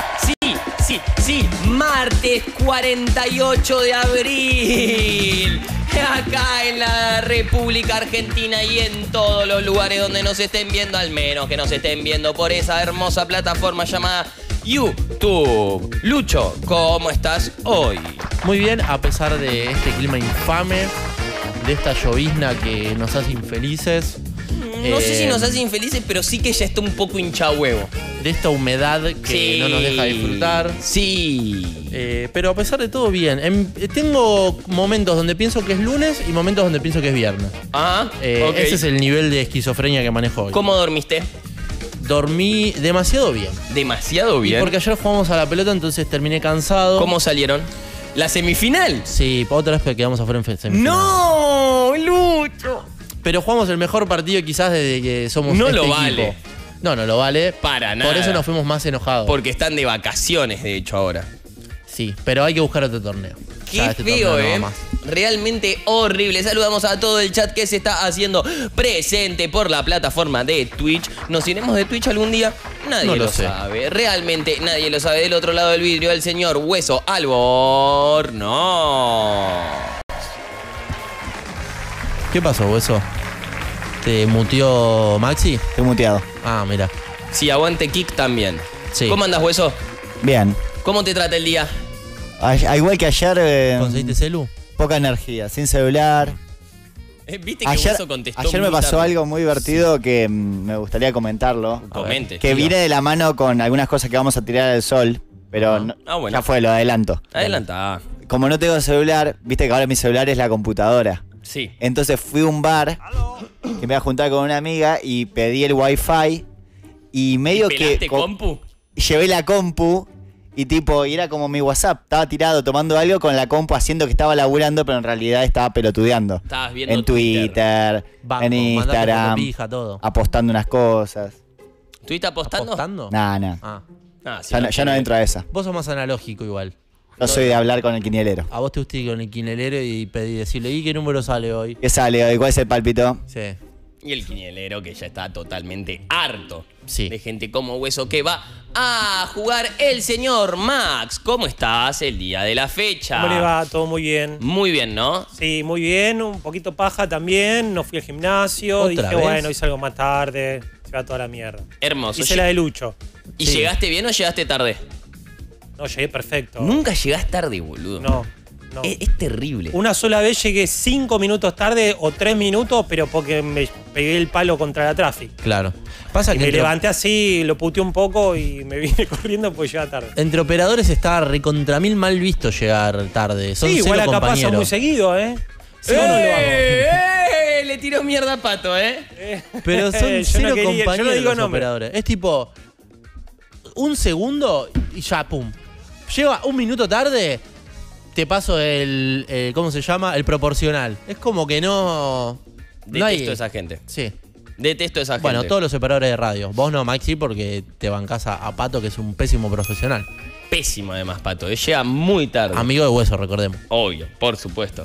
Sí, martes 48 de abril. Acá en la República Argentina y en todos los lugares donde nos estén viendo, al menos que nos estén viendo por esa hermosa plataforma llamada YouTube. Lucho, ¿cómo estás hoy? Muy bien, a pesar de este clima infame, de esta llovizna que nos hace infelices. No sé si nos hace infelices, pero sí que ya está un poco hincha huevo. De esta humedad que no nos deja disfrutar. Sí. Pero a pesar de todo, bien. Tengo momentos donde pienso que es lunes y momentos donde pienso que es viernes. Okay. Ese es el nivel de esquizofrenia que manejo hoy. ¿Cómo dormiste? Dormí demasiado bien. ¿Demasiado bien? Y porque ayer jugamos a la pelota, entonces terminé cansado. ¿Cómo salieron? ¿La semifinal? Sí, otra vez quedamos afuera en semifinal. ¡No, Lucho! Pero jugamos el mejor partido quizás desde que somos No este lo equipo. vale. No lo vale. Para nada. Por eso nos fuimos más enojados. Porque están de vacaciones, de hecho, ahora. Sí, pero hay que buscar otro torneo. Qué feo, torneo no va más. Realmente horrible. Saludamos a todo el chat que se está haciendo presente por la plataforma de Twitch. ¿Nos iremos de Twitch algún día? Nadie lo sabe. Realmente nadie lo sabe. Del otro lado del vidrio, el señor Hueso Albornoz. ¿Qué pasó, Hueso? ¿Te muteó Maxi? Estoy muteado. Ah, mira. Sí, aguante Kik también. Sí. ¿Cómo andas, Hueso? Bien. ¿Cómo te trata el día? Igual que ayer. ¿Conseguiste celu? Poca energía, sin celular. ¿Viste que Hueso contestó ayer me muy pasó tarde? algo muy divertido que me gustaría comentarlo. Comente. Que viene de la mano con algunas cosas que vamos a tirar al sol. Pero bueno. ya fue, lo adelanto. Adelanta. Como no tengo celular, viste que ahora mi celular es la computadora. Sí. Entonces fui a un bar que me iba a juntar con una amiga y pedí el wifi y medio ¿Pelaste que compu? llevé la compu y era como mi WhatsApp, estaba tirado tomando algo con la compu haciendo que estaba laburando, pero en realidad estaba pelotudeando. Estabas viendo en Twitter, Banco, en Instagram, pija, todo. apostando unas cosas. ¿Estuviste apostando? ¿Apostando? Nah. Ah. Sí, Ya no entro a esa. Vos sos más analógico igual. Yo soy de hablar con el quinielero. A vos te gusta ir con el quinelero y decirle, ¿y qué número sale hoy? ¿Qué sale hoy? ¿Cuál es el pálpito? Sí. Y el quinielero que ya está totalmente harto Sí. de gente como Hueso que va a jugar el señor Max. ¿Cómo estás el día de la fecha? ¿Cómo le va? Todo muy bien. Muy bien, ¿no? Sí, muy bien. Un poquito paja también. No fui al gimnasio. ¿Otra Dije, vez? bueno, hoy salgo más tarde. Se va toda la mierda. Hermoso. Hice la de Lucho. ¿Y Sí. llegaste bien o llegaste tarde? No, llegué perfecto. Nunca llegás tarde, boludo. No. Es terrible. Una sola vez llegué 5 minutos tarde o 3 minutos, pero porque me pegué el palo contra la tráfico. Claro. Pasa Y que me levanté así, lo puteé un poco y me vine corriendo porque llegaba tarde. entre operadores está recontra mil mal visto llegar tarde. Son Sí, igual cero acá pasa compañeros. muy seguido, ¿eh? Sí, yo no lo hago. Le tiró mierda a Pato, ¿eh? Pero son Yo cero no quería- yo no compañeros digo los nombre. operadores. Es tipo, un segundo y ya, pum. Lleva un minuto tarde, te paso el ¿cómo se llama? El proporcional. Es como que no... Detesto no hay... a esa gente. Sí. Detesto a esa gente. Bueno, todos los operadores de radio. Vos no, Maxi, porque te bancás a Pato, que es un pésimo profesional. Pésimo además, Pato. Llega muy tarde. Amigo de Hueso, recordemos. Obvio, por supuesto.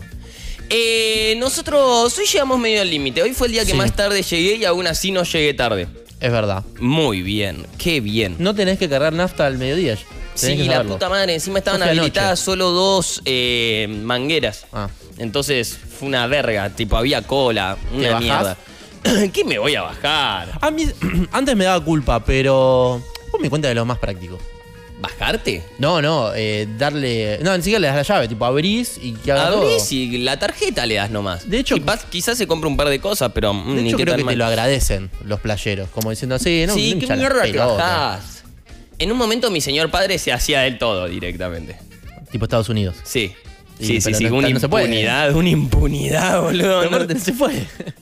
Nosotros hoy llegamos medio al límite. Hoy fue el día que Sí. más tarde llegué y aún así no llegué tarde. Es verdad. Muy bien, qué bien. No tenés que cargar nafta al mediodía. Tenés Sí, que la saberlo. puta madre. Encima estaban Yo fui habilitadas anoche. solo 2 mangueras. Ah. Entonces fue una verga. Tipo, había cola. Una bajás? mierda. ¿Qué me voy a bajar? A mí, antes me daba culpa, pero... Vos me cuenta de lo más práctico. ¿Bajarte? No, darle... No, ni siquiera le das la llave, tipo abrís y que haga todo. Abrís y la tarjeta le das nomás. De hecho- Quizás se compra un par de cosas, pero De ni hecho, qué creo tan que mal. te lo agradecen los playeros. Como diciendo, sí, no, Sí, no qué hincha la mierda te pelota. bajás. En un momento mi señor padre se hacía del todo directamente. Tipo Estados Unidos. Sí. Sí, Sí, pero una no se puede. impunidad, boludo. Pero No- aparte, se fue.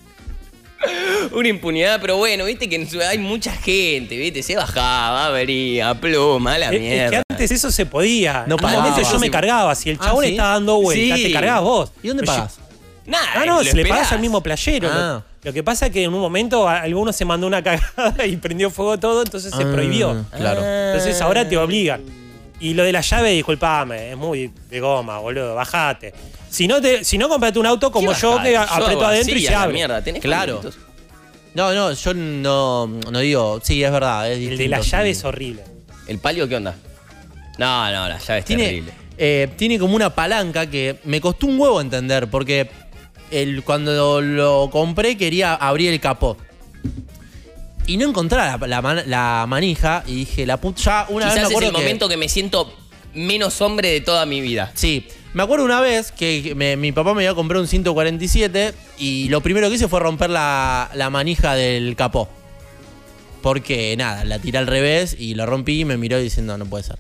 Una impunidad, pero bueno, viste que hay mucha gente, viste, se bajaba, abría, pluma, la Es que mierda. antes eso se podía. No En un momento pagaba. yo me cargaba. Si el chabón ¿sí? estaba dando vueltas, Sí. te cargabas vos. ¿Y dónde Pero pagas? Nada, Ah, no, lo se le esperás. pagas al mismo playero. Ah. Lo que pasa es que en un momento alguno se mandó una cagada y prendió fuego todo, entonces se prohibió. Claro. Entonces ahora te obligan. Y lo de la llave, disculpame, es muy de goma, boludo, bajate. Si no compraste un auto como ¿Qué yo bajate? que Yo aprieto hago adentro y así, se a la abre. mierda, ¿tenés Claro. conductos? No, yo no digo... Sí, es verdad. Es El de distinto, la sí. llave es horrible. ¿El palio qué onda? No, la llave es terrible. Tiene como una palanca que me costó un huevo entender, porque cuando lo compré quería abrir el capó. Y no encontraba la manija y dije, la puta, ya una vez me Quizás es acuerdo el momento que me siento menos hombre de toda mi vida. Sí, me acuerdo una vez que mi papá me iba a comprar un 147 y lo primero que hice fue romper la manija del capó. Porque nada, la tiré al revés y lo rompí y me miró diciendo, no puede ser.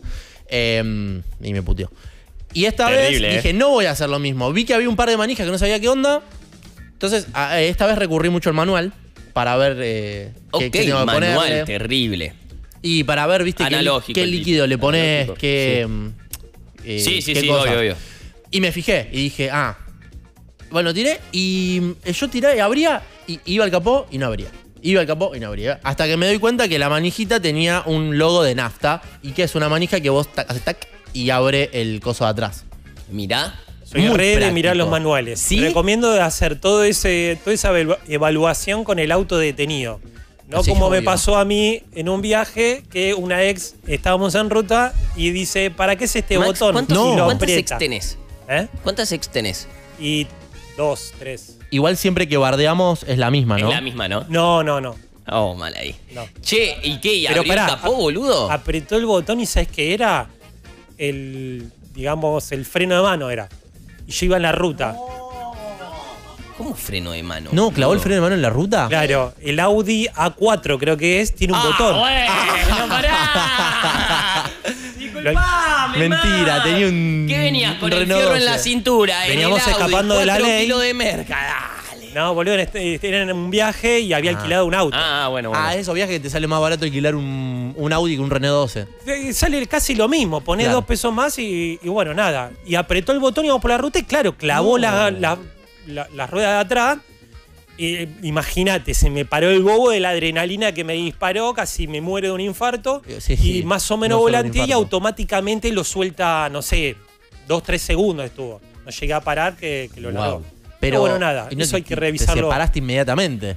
Y me puteó. Y esta Terrible, vez dije, no voy a hacer lo mismo. Vi que había un par de manijas que no sabía qué onda. Entonces, esta vez recurrí mucho al manual para ver qué tengo que manual, ponerle. terrible. Y para ver, viste, Analógico, qué el líquido le pones, analógico, qué... Sí, qué cosa. obvio. Y me fijé y dije, bueno, tiré y yo tiré y abría y iba al capó y no abría. Iba al capó y no abría. Hasta que me doy cuenta que la manijita tenía un logo de nafta y que es una manija que vos haces tac y abre el coso de atrás. Mirá. Soy Muy re de práctico. mirar los manuales. ¿Sí? Recomiendo hacer toda esa evaluación con el auto detenido. No Sí, como me obvio. pasó a mí en un viaje que una ex estábamos en ruta y dice, ¿para qué es este Max, botón? ¿cuántas, Y lo ¿cuántas ex aprieta. tenés? ¿Eh? ¿Cuántas ex tenés? Y 2, 3. Igual siempre que bardeamos es la misma, ¿no? Es la misma, ¿no? No. Oh, mal ahí. No. Che, ¿y qué? ¿Y Pero abrió el pará, capó, boludo? Apretó el botón y ¿sabes qué era? El freno de mano era. Y yo iba en la ruta. ¿Cómo freno de mano? No, clavó el boludo? freno de mano en la ruta. Claro, el Audi A4 creo que es, tiene un botón. Bueno, pará. Disculpame, Mentira, Max. tenía un ¿Qué venías con el Renault fierro en 12? la cintura? Veníamos en el Audi, escapando de la 4 ley. kilos de merca, dale. No, boludo, era en un viaje y había alquilado un auto. Bueno. Esos viajes que te sale más barato alquilar un Audi que un Renault 12. Sale casi lo mismo, ponés Claro. 2 pesos más y bueno, nada. Y apretó el botón y vamos por la ruta y claro, clavó la rueda de atrás. Imagínate, se me paró el bobo de la adrenalina que me disparó, casi me muero de un infarto. Sí, y más o menos no solo un volanteé y infarto. automáticamente lo suelta, no sé, 2-3 segundos estuvo. No llegué a parar que lo Wow. largó. Pero bueno, nada, y no eso te- hay que Te revisarlo. separaste inmediatamente.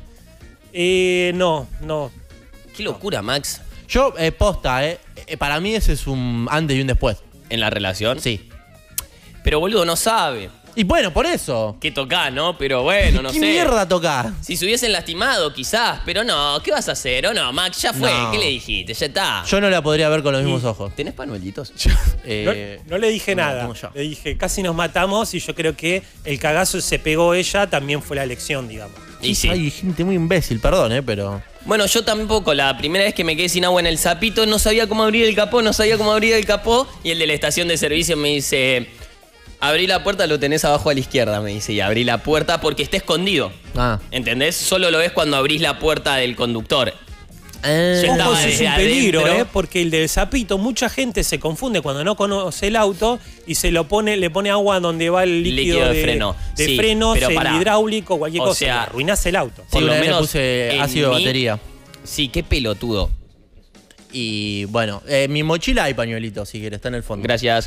No. Qué locura, Max. Yo, posta, para mí ese es un antes y un después. ¿En la relación? Sí. Pero, boludo, no sabe Y bueno, por eso. qué tocás, ¿no? Pero bueno, no ¿Qué sé. mierda tocás? Si se hubiesen lastimado, quizás. Pero no, ¿qué vas a hacer? ¿O no, Max? Ya fue. No. ¿Qué le dijiste? Ya está. Yo no la podría ver con los mismos ojos. ¿Tenés panuelitos? No le dije no, nada. como yo. Le dije, casi nos matamos y yo creo que el cagazo se pegó ella, también fue la elección, digamos. Y sí. Hay gente muy imbécil, perdón, pero... Bueno, yo tampoco. La primera vez que me quedé sin agua en el Zapito, no sabía cómo abrir el capó, Y el de la estación de servicio me dice... Abrí la puerta, lo tenés abajo a la izquierda, me dice. Y abrí la puerta porque está escondido. ¿Entendés? Solo lo ves cuando abrís la puerta del conductor. Yo estaba Ojo, eso es desde un peligro, adentro. porque el del sapito, mucha gente se confunde cuando no conoce el auto y le pone agua donde va el líquido de freno. de Sí, frenos, pero el pará. hidráulico, cualquier O cosa. sea, y arruinás el auto. Por Sí, lo una vez le menos puse en ácido de mi- batería. Sí, qué pelotudo. Y bueno, mi mochila hay pañuelitos, si quieres, está en el fondo. Gracias.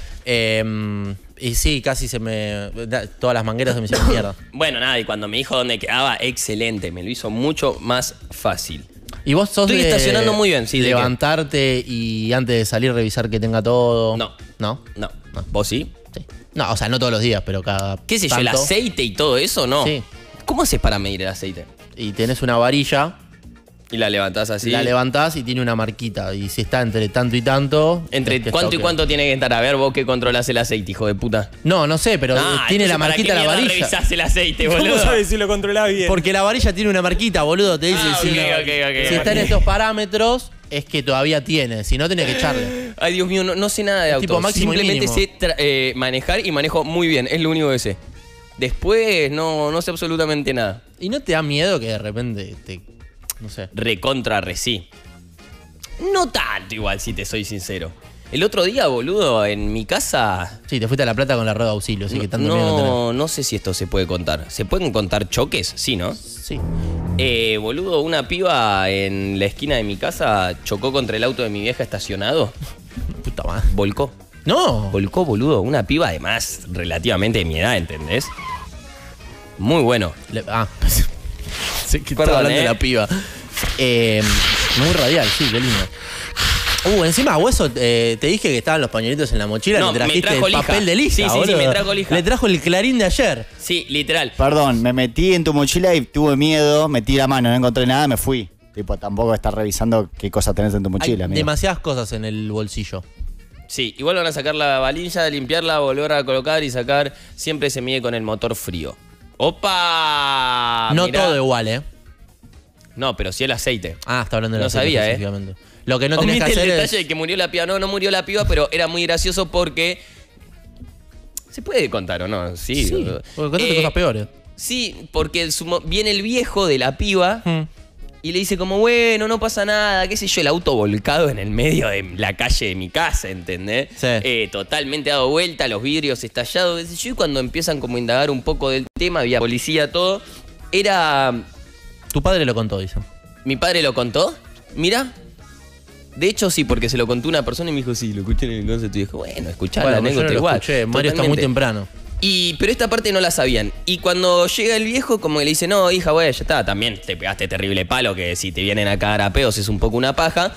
Y sí, casi todas las mangueras se me hicieron mierda. Bueno, nada, y cuando me dijo dónde quedaba, excelente. Me lo hizo mucho más fácil. Y vos sos Estoy de estacionando muy bien, sí, ¿de qué? levantarte y antes de salir revisar que tenga todo. No. ¿No? No. ¿Vos sí? Sí. No, o sea, no todos los días, pero cada ¿Qué sé yo, el tanto. aceite y todo eso? No. Sí. ¿Cómo haces para medir el aceite? Y tenés una varilla, Y la levantás así. la levantás y tiene una marquita. Y si está entre tanto y tanto... ¿Entre es que cuánto está y ok. cuánto tiene que estar? A ver, vos que controlás el aceite, hijo de puta. No sé, pero tiene entonces, la marquita ¿para la qué mierda varilla. revisás el aceite, boludo? ¿Cómo sabes si lo controlás bien? Porque la varilla tiene una marquita, boludo. Te dice Ah, si, ok, si está en estos parámetros, es que todavía tiene. Si no, tenés que echarle. Ay, Dios mío, no sé nada de autos. Tipo máximo y Simplemente mínimo. sé manejar y manejo muy bien. Es lo único que sé. Después no sé absolutamente nada. ¿Y no te da miedo que de repente no sé. Recontra sí. No tanto igual, si te soy sincero. El otro día, boludo, en mi casa... Sí, te fuiste a La Plata con la rueda de auxilio, así que tanto miedo no tenés. No sé si esto se puede contar. ¿Se pueden contar choques? Sí, ¿no? Sí. Boludo, una piba en la esquina de mi casa chocó contra el auto de mi vieja estacionado. Puta madre. Volcó. No. Volcó, boludo. Una piba además relativamente de mi edad, ¿entendés? Muy bueno. Sé que Perdón, estaba hablando de la piba. Muy radial, sí, qué lindo. Encima a Hueso te dije que estaban los pañuelitos en la mochila, No, le me trajiste trajo el lija. papel de lija. Sí, boludo. me trajo lija. Le trajo el Clarín de ayer. Sí, literal. Perdón, me metí en tu mochila y tuve miedo, metí la mano, no encontré nada, me fui. Tipo, tampoco estás revisando qué cosas tenés en tu mochila, Hay amigo. demasiadas cosas en el bolsillo. Sí, igual van a sacar la valilla, limpiarla, volver a colocar y sacar. Siempre se mide con el motor frío. ¡Opa! No Mirá. todo igual, ¿eh? No, pero sí el aceite. Ah, está hablando de No la sabía, específicamente. Lo que no tenés que Omite hacer el es... detalle de que murió la piba. No murió la piba, pero era muy gracioso porque... ¿Se puede contar o no? Sí. Sí, porque contaste cosas peores. Sí, porque viene el viejo de la piba y le dice como, bueno, no pasa nada, qué sé yo, el auto volcado en el medio de la calle de mi casa, ¿entendés? Sí. Totalmente dado vuelta, los vidrios estallados, qué sé yo, y cuando empiezan como a indagar un poco del tema, había policía, todo, era... Tu padre lo contó, dice. ¿Mi padre lo contó? Mira. De hecho, sí, porque se lo contó una persona y me dijo, sí, lo escuché en el concepto. Y dije, bueno, escuchá la Bueno, yo anécdota no lo igual. escuché, Mario está muy Totalmente. temprano. Pero esta parte no la sabían. Y cuando llega el viejo, como que le dice, no, hija, güey, ya está, también te pegaste terrible palo, que si te vienen a cagar a pedos es un poco una paja.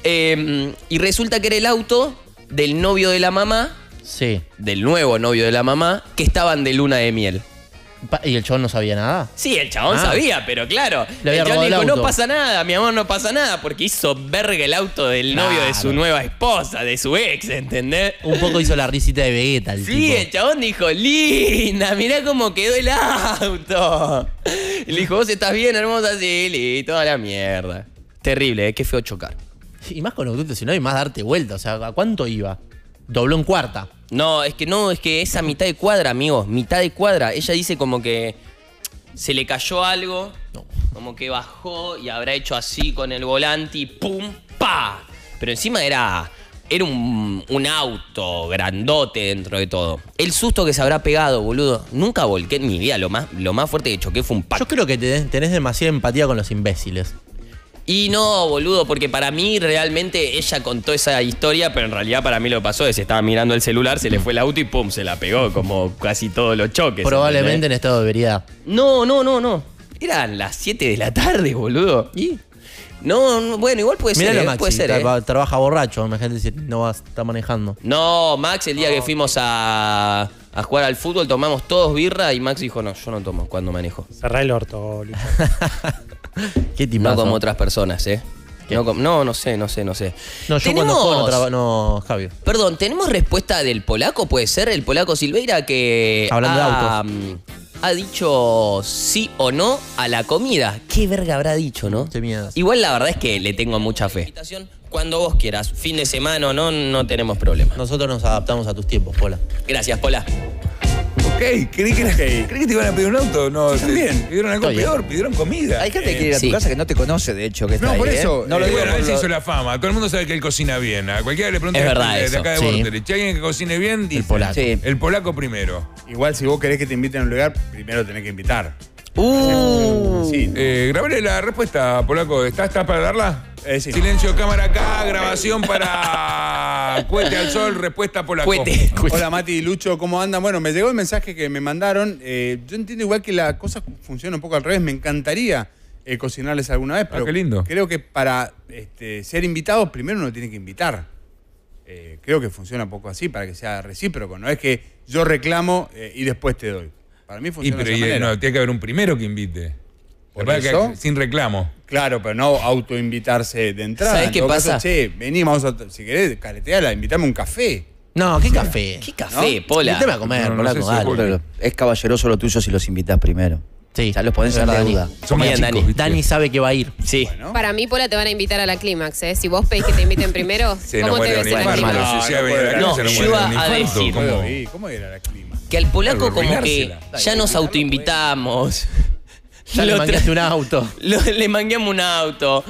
Y resulta que era el auto del novio de la mamá, Sí. del nuevo novio de la mamá, que estaban de luna de miel. ¿Y el chabón no sabía nada? Sí, el chabón Ah. sabía, pero claro. Le había El chabón robado dijo, el no auto. pasa nada, mi amor, no pasa nada, porque hizo verga el auto del novio de su Claro. nueva esposa, de su ex, ¿entendés? Un poco hizo la risita de Vegeta el Sí, tipo. el chabón dijo, linda, mirá cómo quedó el auto. Y le dijo, vos estás bien, hermosa, sí, y toda la mierda. Terrible, qué feo chocar. Y más con auto, si no hay más darte vuelta. O sea, ¿a cuánto iba? Dobló en cuarta. No, es que esa mitad de cuadra, amigos, mitad de cuadra. Ella dice como que se le cayó algo, No. como que bajó y habrá hecho así con el volante y ¡pum! ¡Pa! Pero encima era un auto grandote dentro de todo. El susto que se habrá pegado, boludo. Nunca volqué en mi vida. Lo más fuerte que choqué fue un pack. Yo creo que tenés demasiada empatía con los imbéciles. Y no, boludo, porque para mí realmente ella contó esa historia, pero en realidad para mí lo que pasó es que estaba mirando el celular, se le fue el auto y ¡pum! Se la pegó, como casi todos los choques. Probablemente ¿entendés? en estado de veredad. No. Eran las 7 de la tarde, boludo. ¿Y? No, bueno, igual puede Mirá ser, lo Maxi, puede ser. trabaja borracho. Imagínate si no va a estar manejando. No, Max, el día que fuimos a jugar al fútbol, tomamos todos birra y Max dijo, no, yo no tomo cuando manejo. Cerrá el orto, Lucho. ¿Qué No tipazo? como otras personas, ¿eh? ¿Qué? No sé. No, yo Tenemos- cuando juego no, Javi. Perdón, ¿tenemos respuesta del polaco? ¿Puede ser? El polaco Silveira que Hablando de ha dicho sí o no a la comida. ¿Qué verga habrá dicho, no? Qué miedo. Igual la verdad es que le tengo mucha fe. Cuando vos quieras, fin de semana o no tenemos problema. Nosotros nos adaptamos a tus tiempos, Pola. Gracias, Pola. Ok, creí que te iban a pedir un auto. No, también. pidieron algo Estoy bien. peor, pidieron comida. Hay gente que quiere ir a tu Sí. casa que no te conoce, de hecho, que está No, ahí, por ¿eh? eso. No lo digo bueno, por él se lo- hizo la fama. Todo el mundo sabe que él cocina bien. A cualquiera le pregunta Es verdad de eso. acá de Sí. Borderich. Si hay alguien que cocine bien, dice. polaco. Sí. El polaco primero. Igual si vos querés que te inviten a un lugar, primero tenés que invitar. Sí. Grabale la respuesta, polaco. ¿Estás para darla? Sí. Silencio, cámara acá, grabación para Cohete al Sol, respuesta polaco. Cuete. Hola Mati y Lucho, ¿cómo andan? Bueno, me llegó el mensaje que me mandaron. Yo entiendo igual que la cosa funciona un poco al revés. Me encantaría cocinarles alguna vez, pero qué lindo. creo que para ser invitados primero uno tiene que invitar. Creo que funciona un poco así para que sea recíproco. No es que yo reclamo y después te doy. Para mí Y, funciona pero de esa manera. no, tiene que haber un primero que invite. ¿Por Lo que pasa es eso? que sin reclamo. Claro, pero no autoinvitarse de entrada. ¿Sabés En qué todo pasa? caso, che, vení, vamos a, si querés, careteala, invitame un café. No, ¿qué café? ¿Qué café, Pola? Invítame a comer, No, no Polaco, sé si dale. Julio. Pero es caballeroso lo tuyo si los invitas primero. Sí. Ya los pones Es en verdad, deuda. Dani. Son más Bien, chicos, Dani. ¿viste? Dani sabe que va a ir. Sí. Bueno. Para mí, Pola, te van a invitar a la clímax, ¿eh? Si vos pedís que te inviten primero, Se nos ¿cómo te muere ves un en la infarto. clímax? Si decía venir a la No, casa, yo muere iba un a infarto, decir. ¿cómo? ¿Cómo era la clima? Que al polaco Claro, como que arruinársela. ya nos autoinvitamos. Ya le Lo mangaste un auto. le mangueamos un auto.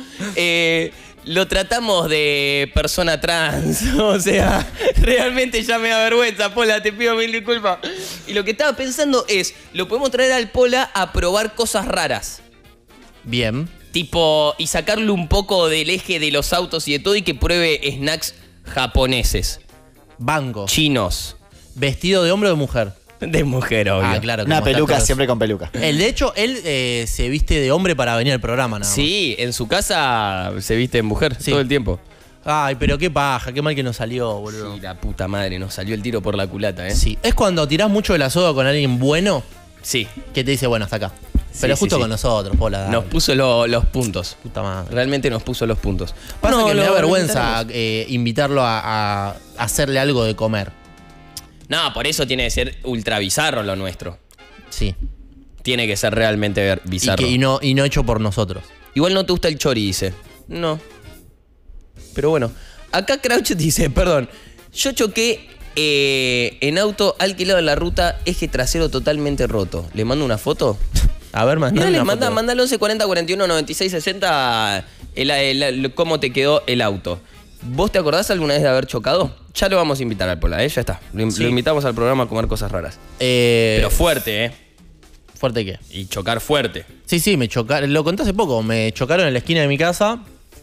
Lo tratamos de persona trans. O sea, realmente ya me da vergüenza, Pola, te pido mil disculpas. Y lo que estaba pensando es, lo podemos traer al Pola a probar cosas raras. Bien. Tipo, y sacarle un poco del eje de los autos y de todo y que pruebe snacks japoneses, Banco. chinos, ¿Vestido de hombre o de mujer? de mujer, obvio. Ah, claro. Una como peluca, estas siempre con peluca. cosas. De hecho, él se viste de hombre para venir al programa, nada más. Sí, en su casa se viste en mujer Sí. todo el tiempo. Ay, pero qué paja, qué mal que nos salió, boludo. Y la puta madre, nos salió el tiro por la culata, ¿eh? Sí, es cuando tirás mucho de la soga con alguien bueno Sí. que te dice, bueno, hasta acá. Pero Sí, justo sí, con sí. nosotros, Pola. dale. Nos puso los puntos. Puta madre. Realmente nos puso los puntos. Pasa No, que me da lo vergüenza intentaremos. invitarlo a hacerle algo de comer. No, por eso tiene que ser ultra bizarro lo nuestro. Sí. Tiene que ser realmente bizarro. Y no hecho por nosotros. Igual no te gusta el chori, dice. No. Pero bueno. Acá Crouch dice, perdón. Yo choqué en auto alquilado en la ruta, eje trasero totalmente roto. ¿Le mando una foto? A ver, mandale Dale, una foto. manda al 11 40 41 96 60 cómo te quedó el auto. ¿Vos te acordás alguna vez de haber chocado? Ya lo vamos a invitar al Pola, ya está. Lo invitamos al programa a comer cosas raras. Pero fuerte, ¿eh? ¿Fuerte qué? Y chocar fuerte. Sí, me chocaron. Lo conté hace poco. Me chocaron en la esquina de mi casa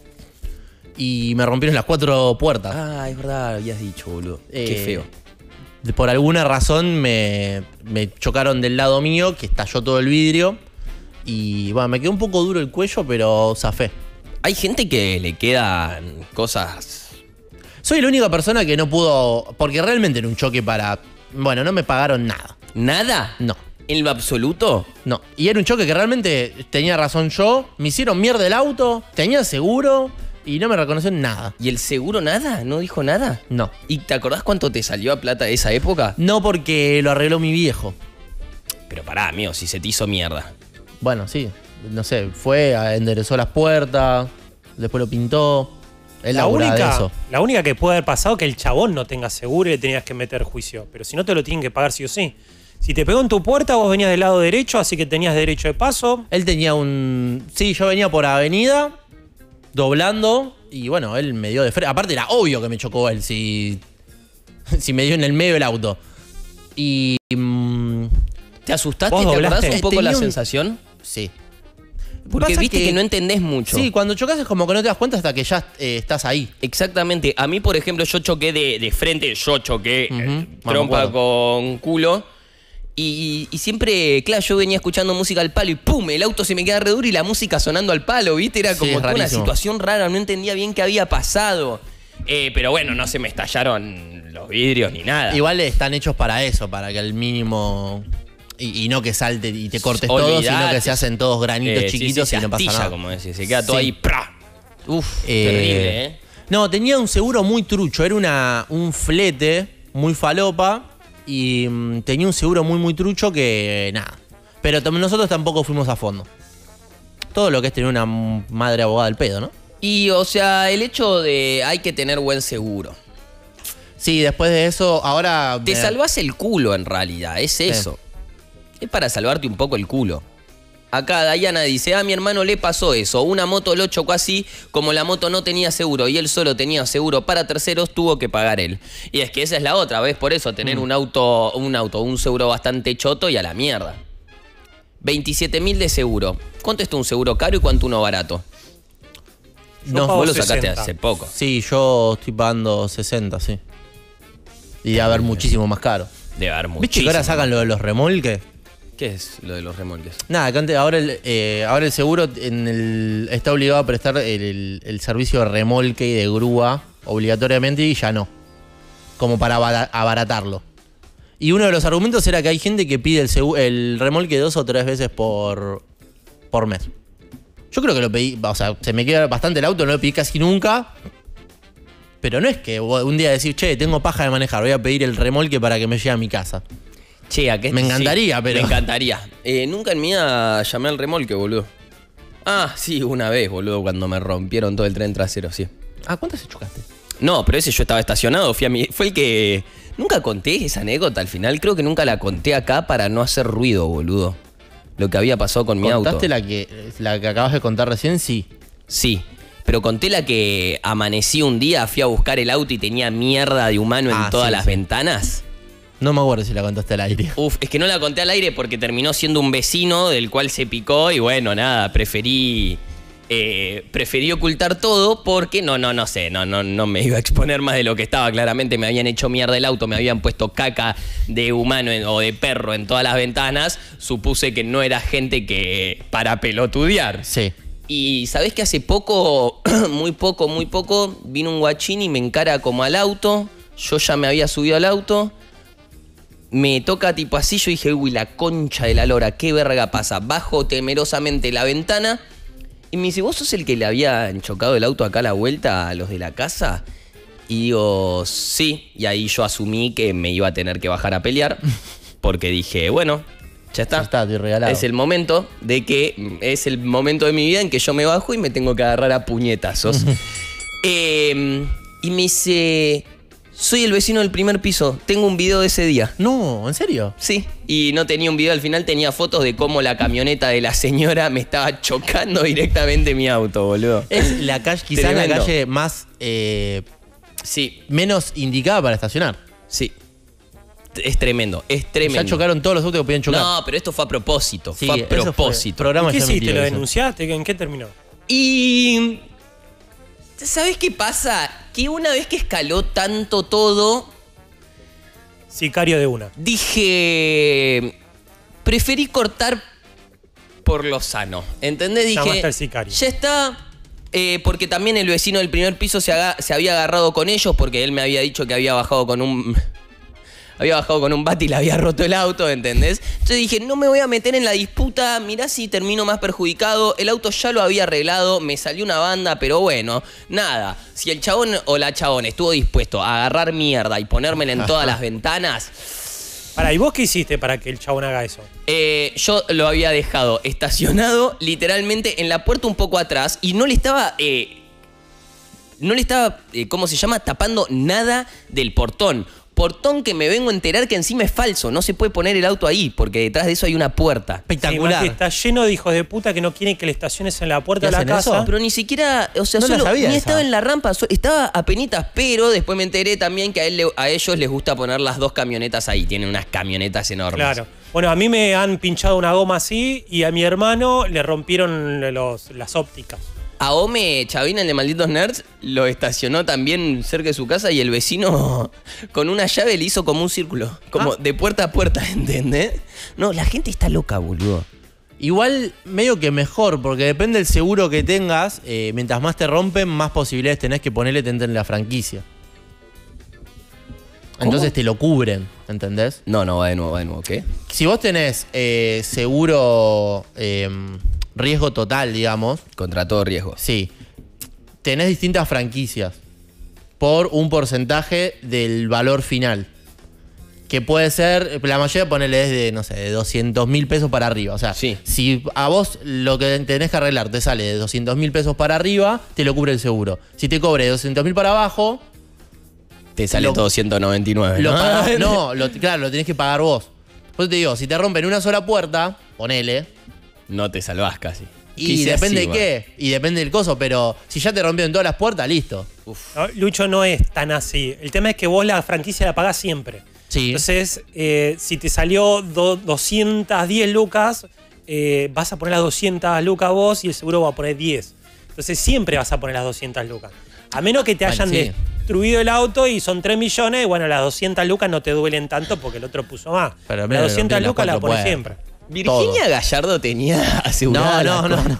y me rompieron las 4 puertas. Ah, es verdad, habías dicho, boludo. Qué feo. Por alguna razón me chocaron del lado mío, que estalló todo el vidrio. Y bueno, me quedó un poco duro el cuello, pero zafé. Hay gente que le quedan cosas. Soy la única persona que no pudo. Porque realmente era un choque para. Bueno, no me pagaron nada. ¿Nada? No. ¿En lo absoluto? No. Y era un choque que realmente tenía razón yo. Me hicieron mierda el auto. Tenía seguro. Y no me reconocieron nada. ¿Y el seguro nada? ¿No dijo nada? No. ¿Y te acordás cuánto te salió a plata de esa época? No, porque lo arregló mi viejo. Pero pará, amigo, si se te hizo mierda. Bueno, sí. No sé, enderezó las puertas. Después lo pintó. Él laburaba de eso. La única que puede haber pasado que el chabón no tenga seguro y le tenías que meter juicio. Pero si no, te lo tienen que pagar sí o sí. Si te pegó en tu puerta, vos venías del lado derecho, así que tenías derecho de paso. Él tenía un. Sí, yo venía por avenida, doblando, y bueno, él me dio de frente. Aparte, era obvio que me chocó él, si me dio en el medio del auto. Y. ¿Te asustaste? ¿Vos ¿Te doblaste? acordás un poco Tenía la un- sensación? Sí. Porque Pasa viste que no entendés mucho. Sí, cuando chocas es como que no te das cuenta hasta que ya estás ahí. Exactamente. A mí, por ejemplo, yo choqué de frente, yo choqué Ujú. trompa Me con culo. Y siempre, claro, yo venía escuchando música al palo y ¡pum! El auto se me queda re duro y la música sonando al palo, ¿viste? Era Sí, como es toda una rarísimo. situación rara, no entendía bien qué había pasado. Pero bueno, no se me estallaron los vidrios ni nada. Igual están hechos para eso, para que al mínimo. Y no que salte y te cortes todo, sino Olvidate. que se hacen todos granitos Sí, chiquitos sí, y no pasa astilla, nada. como decís, se queda todo Sí. ahí. ¡Pra! Uf, terrible, ¿eh? No, tenía un seguro muy trucho. Era un flete muy falopa. Y tenía un seguro muy trucho que nada. Pero nosotros tampoco fuimos a fondo. Todo lo que es tener una madre abogada al pedo, ¿no? Y, o sea, el hecho de hay que tener buen seguro. Sí, después de eso, ahora. Te salvás el culo, en realidad, es eso. Es para salvarte un poco el culo. Acá Dayana dice, mi hermano le pasó eso. Una moto lo chocó así, como la moto no tenía seguro y él solo tenía seguro para terceros, tuvo que pagar él. Y es que esa es la otra, ¿ves? Por eso, tener un seguro bastante choto y a la mierda. 27.000 de seguro. ¿Cuánto está un seguro caro y cuánto uno barato? Yo pago Vos lo sacaste 60. hace poco. Sí, yo estoy pagando 60, sí. Y debe haber muchísimo más caro. Debe haber muchísimo. ¿Viste que ahora sacan lo de los remolques? ¿Qué es lo de los remolques? Nada, que antes, ahora el seguro está obligado a prestar el servicio de remolque y de grúa obligatoriamente y ya no. Como para abaratarlo. Y uno de los argumentos era que hay gente que pide el remolque 2 o 3 veces por mes. Yo creo que lo pedí, o sea, se me queda bastante el auto, no lo pedí casi nunca. Pero no es que un día decir, che, tengo paja de manejar, voy a pedir el remolque para que me llegue a mi casa. Che, ¿a qué? Me encantaría, pero- Me encantaría. Nunca en mi vida llamé al remolque, boludo. Ah, sí, una vez, boludo, cuando me rompieron todo el tren trasero, sí. Ah, ¿cuántas se chocaste? No, pero ese yo estaba estacionado, fue el que... Nunca conté esa anécdota al final, creo que nunca la conté acá para no hacer ruido, boludo. Lo que había pasado con mi auto. ¿Contaste la que acabas de contar recién? Sí. Sí, pero conté la que amanecí un día, fui a buscar el auto y tenía mierda de humano en todas sí, las sí. ventanas. No me acuerdo si la contaste al aire. Uf, es que no la conté al aire porque terminó siendo un vecino del cual se picó y bueno, nada, preferí ocultar todo porque no sé, no me iba a exponer más de lo que estaba. Claramente me habían hecho mierda el auto, me habían puesto caca de humano o de perro en todas las ventanas. Supuse que no era gente que para pelotudear. Sí. Y sabés que hace poco, muy poco, vino un guachín y me encara como al auto. Yo ya me había subido al auto. Me toca tipo así, yo dije, uy, la concha de la lora, qué verga pasa. Bajo temerosamente la ventana y me dice, ¿vos sos el que le habían chocado el auto acá a la vuelta a los de la casa? Y digo, sí. Y ahí yo asumí que me iba a tener que bajar a pelear porque dije, bueno, ya está. Estoy regalado. Es el momento de mi vida en que yo me bajo y me tengo que agarrar a puñetazos. Y me dice, soy el vecino del primer piso, tengo un video de ese día. No, ¿en serio? Sí, y no tenía un video al final, tenía fotos de cómo la camioneta de la señora me estaba chocando directamente mi auto, boludo. Es la calle, quizás la Tremendo. calle más Sí, menos indicada para estacionar. sí. Es tremendo, es tremendo. Ya chocaron todos los autos que podían chocar. No, pero esto fue a propósito. Sí, fue a eso fue propósito. programa ¿Qué ya hiciste? emitido ¿Lo eso. denunciaste? ¿En qué terminó? Y ¿sabés qué pasa? Que una vez que escaló tanto todo, Sicario de una. dije, preferí cortar por lo sano. ¿Entendés? Dije, Llamaste al sicario. ya está. Porque también el vecino del primer piso se había agarrado con ellos porque él me había dicho que había bajado con un bate y le había roto el auto, ¿entendés? Entonces dije, no me voy a meter en la disputa, mirá si termino más perjudicado. El auto ya lo había arreglado, me salió una banda, pero bueno, nada. Si el chabón o la chabón estuvo dispuesto a agarrar mierda y ponérmela en todas las ventanas, Pará, ¿y vos qué hiciste para que el chabón haga eso? yo lo había dejado estacionado literalmente en la puerta un poco atrás y no le estaba, ¿cómo se llama? Tapando nada del portón. Portón que me vengo a enterar que encima es falso. No se puede poner el auto ahí porque detrás de eso hay una puerta. Espectacular. Sí, está lleno de hijos de puta que no quieren que le estaciones en la puerta ¿Y de la hacen casa. eso? Pero ni siquiera, o sea, No la solo sabía ni esa. estaba en la rampa, estaba apenitas, pero después me enteré también que a ellos les gusta poner las dos camionetas ahí. Tienen unas camionetas enormes. Claro. Bueno, a mí me han pinchado una goma así y a mi hermano le rompieron las ópticas. A Ome Chavín, el de Malditos Nerds, lo estacionó también cerca de su casa y el vecino con una llave le hizo como un círculo, como de puerta a puerta, ¿entendés? No, la gente está loca, boludo. Igual medio que mejor, porque depende del seguro que tengas, mientras más te rompen, más posibilidades tenés que ponerle en la franquicia. Entonces te lo cubren, ¿entendés? No, va de nuevo, ¿qué? Si vos tenés seguro riesgo total, digamos, Contra todo riesgo. sí, tenés distintas franquicias por un porcentaje del valor final. Que puede ser, la mayoría ponele desde, no sé, de 200.000 pesos para arriba. O sea, Sí. si a vos lo que tenés que arreglar te sale de 200.000 pesos para arriba, te lo cubre el seguro. Si te cobre de 200.000 para abajo, Te sale Lo- todo 199, lo ¿no? pagás. No, claro, lo tenés que pagar vos. Por eso te digo, si te rompen una sola puerta, ponele. No te salvás casi. Y Quise depende así, de qué, y depende del coso, pero si ya te rompieron todas las puertas, listo. No, Lucho, no es tan así. El tema es que vos la franquicia la pagás siempre. Sí. Entonces, si te salió 210 lucas, vas a poner las 200 lucas vos y el seguro va a poner 10. Entonces siempre vas a poner las 200 lucas. A menos que te Bueno, hayan sí. destruido el auto y son 3 millones, bueno, las 200 lucas no te duelen tanto porque el otro puso más. Pero Las mira, 200 las lucas las cuatro pones puertas. siempre. Virginia Gallardo tenía asegurada la No. cola.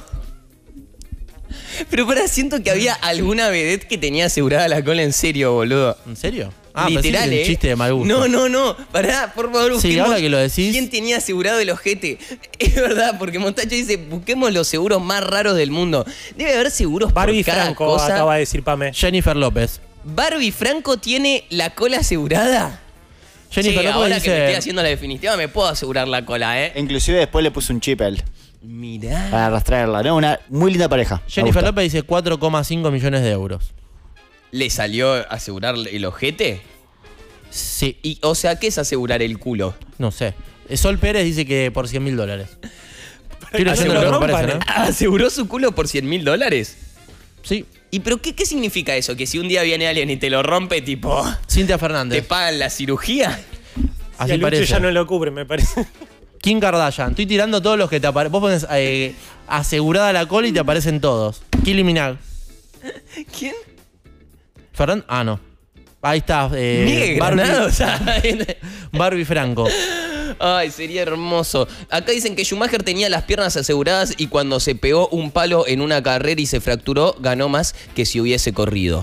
Pero pará, siento que había alguna vedette que tenía asegurada la cola en serio, boludo. ¿En serio? Pensé que Literal, era un chiste de mal gusto. No. Pará, por favor, Sí, busquemos ahora que lo decís. ¿Quién tenía asegurado el ojete? Es verdad, porque Montacho dice, busquemos los seguros más raros del mundo. Debe haber seguros Barbie por cada Franco cosa. acaba de decir Pame. Jennifer López. ¿Barbie Franco tiene la cola asegurada? Jennifer Che, López ahora que me estoy dice. haciendo la definitiva me puedo asegurar la cola, ¿eh? Inclusive después le puso un chip a él Mirá. para arrastrarla, ¿no? Una muy linda pareja. Me Jennifer gusta. López dice 4,5 millones de euros. ¿Le salió asegurar el ojete? Sí, Y, o sea, ¿qué es asegurar el culo? no sé. Sol Pérez dice que por 100 mil dólares. Estoy que leyendo lo lo que me rompan, parece, ¿no? ¿Aseguró su culo por $100.000? Sí. ¿Y pero qué significa eso? Que si un día viene alguien y te lo rompe, tipo, Cintia ¿te Fernández. pagan la cirugía? Y Así a Lucho parece. ya no lo cubre, me parece. Kim Kardashian. Estoy tirando todos los que te aparecen. Vos pones asegurada la cola y te aparecen todos. Kylie Minogue. ¿Quién? No. Ahí está. Miguel Granado, o sea, Barbie Franco. Ay, sería hermoso. Acá dicen que Schumacher tenía las piernas aseguradas y cuando se pegó un palo en una carrera y se fracturó, ganó más que si hubiese corrido.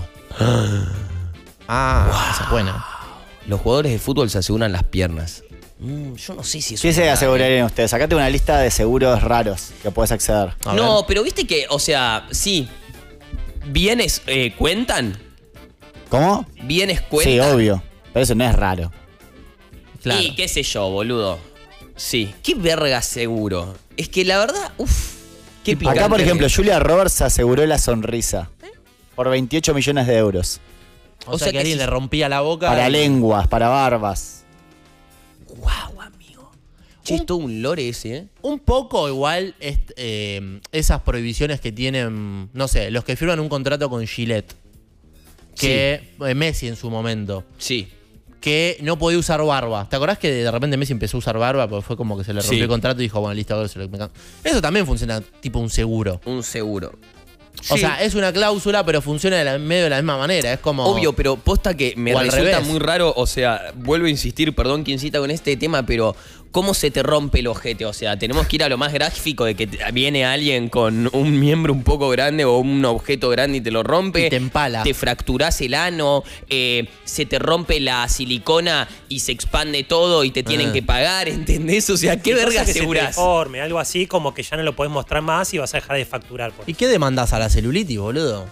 Esa es buena. Los jugadores de fútbol se aseguran las piernas. Yo no sé si eso ¿Qué es se verdad, asegurarían ustedes? Sacate una lista de seguros raros que puedes acceder. A No, ver. pero viste que, o sea, sí. ¿Bienes cuentan? ¿Cómo? ¿Bienes Sí, cuentan? obvio. Pero eso no es raro. Claro. Y qué sé yo, boludo. Sí. Qué verga seguro. Es que la verdad, qué picante. Acá, por ejemplo, Julia Roberts aseguró la sonrisa por 28 millones de euros. O sea que alguien le rompía la boca. Para lenguas, para barbas. Guau, amigo. Che, es todo un lore ese, ¿eh? Un poco igual esas prohibiciones que tienen, no sé, los que firman un contrato con Gillette. Que Messi en su momento. Sí. Que no podía usar barba. ¿Te acordás que de repente Messi empezó a usar barba? Porque fue como que se le rompió Sí. el contrato y dijo, bueno, listo, ahora se lo me canso. Eso también funciona tipo un seguro. Un seguro. O Sí. sea, es una cláusula, pero funciona medio de la misma manera. Es como. Obvio, pero posta que me O al resulta revés. muy raro, o sea, vuelvo a insistir, perdón quien cita con este tema, pero ¿cómo se te rompe el ojete? O sea, tenemos que ir a lo más gráfico de que viene alguien con un miembro un poco grande o un objeto grande y te lo rompe. Y te empala. Te fracturás el ano, se te rompe la silicona y se expande todo y te tienen que pagar, ¿entendés? O sea, ¿qué Cosa verga que se te asegurás? deforme, algo así como que ya no lo podés mostrar más y vas a dejar de facturar. ¿Y qué demandás a la celulitis, boludo?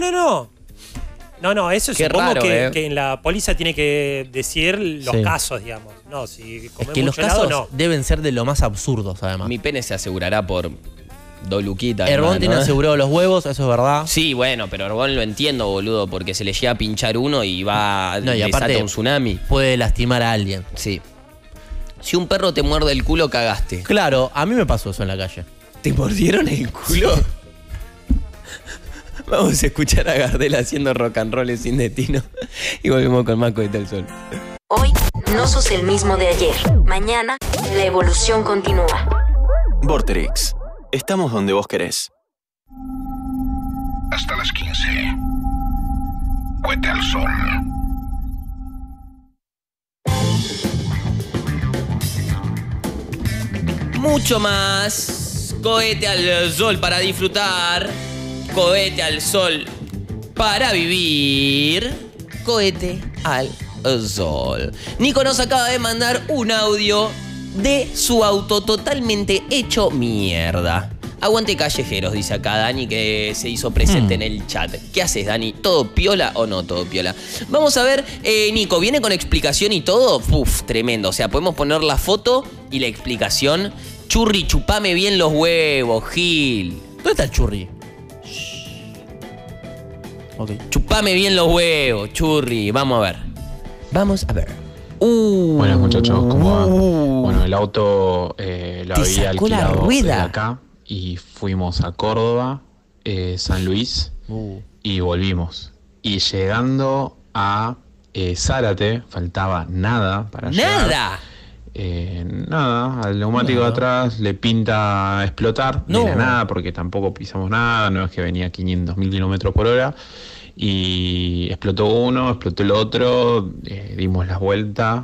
No, eso Qué supongo raro, que en la póliza tiene que decir los Sí. casos, digamos. No, si Es comés que los mucho helado, casos no. deben ser de lo más absurdos, además. Mi pene se asegurará por Doluquita. Herbón tiene asegurado los huevos, eso es verdad. Sí, bueno, pero Herbón lo entiendo, boludo, porque se le llega a pinchar uno y va No, y desata aparte un tsunami. puede lastimar a alguien. Sí. Si un perro te muerde el culo, cagaste. Claro, a mí me pasó eso en la calle. ¿Te mordieron el culo? Vamos a escuchar a Gardel haciendo rock and roll sin destino y volvemos con más Cohete al Sol. Hoy no sos el mismo de ayer. Mañana la evolución continúa. Vorterix. Estamos donde vos querés. Hasta las 15. Cohete al Sol. Mucho más Cohete al Sol para disfrutar. Cohete al Sol para vivir. Cohete al Sol. Nico nos acaba de mandar un audio de su auto totalmente hecho mierda. Aguante callejeros, dice acá Dani, que se hizo presente en el chat. ¿Qué haces, Dani? ¿Todo piola o no todo piola? Vamos a ver, Nico, ¿viene con explicación y todo? Uf, tremendo. O sea, podemos poner la foto y la explicación. Churri, chupame bien los huevos, Gil. ¿Dónde está el churri? Ok. Chupame bien los huevos, Churri. Vamos a ver. Vamos a ver. Buenas muchachos, ¿cómo va? Bueno, el auto lo Te había sacó la alquilado rueda. de acá y fuimos a Córdoba, San Luis y volvimos. Y llegando a Zárate, faltaba nada para llegar. ¡Nada! Nada, al neumático de atrás le pinta explotar, No. de la nada, porque tampoco pisamos nada, no es que venía a 500.000 kilómetros por hora. Y explotó uno, explotó el otro, dimos la vuelta.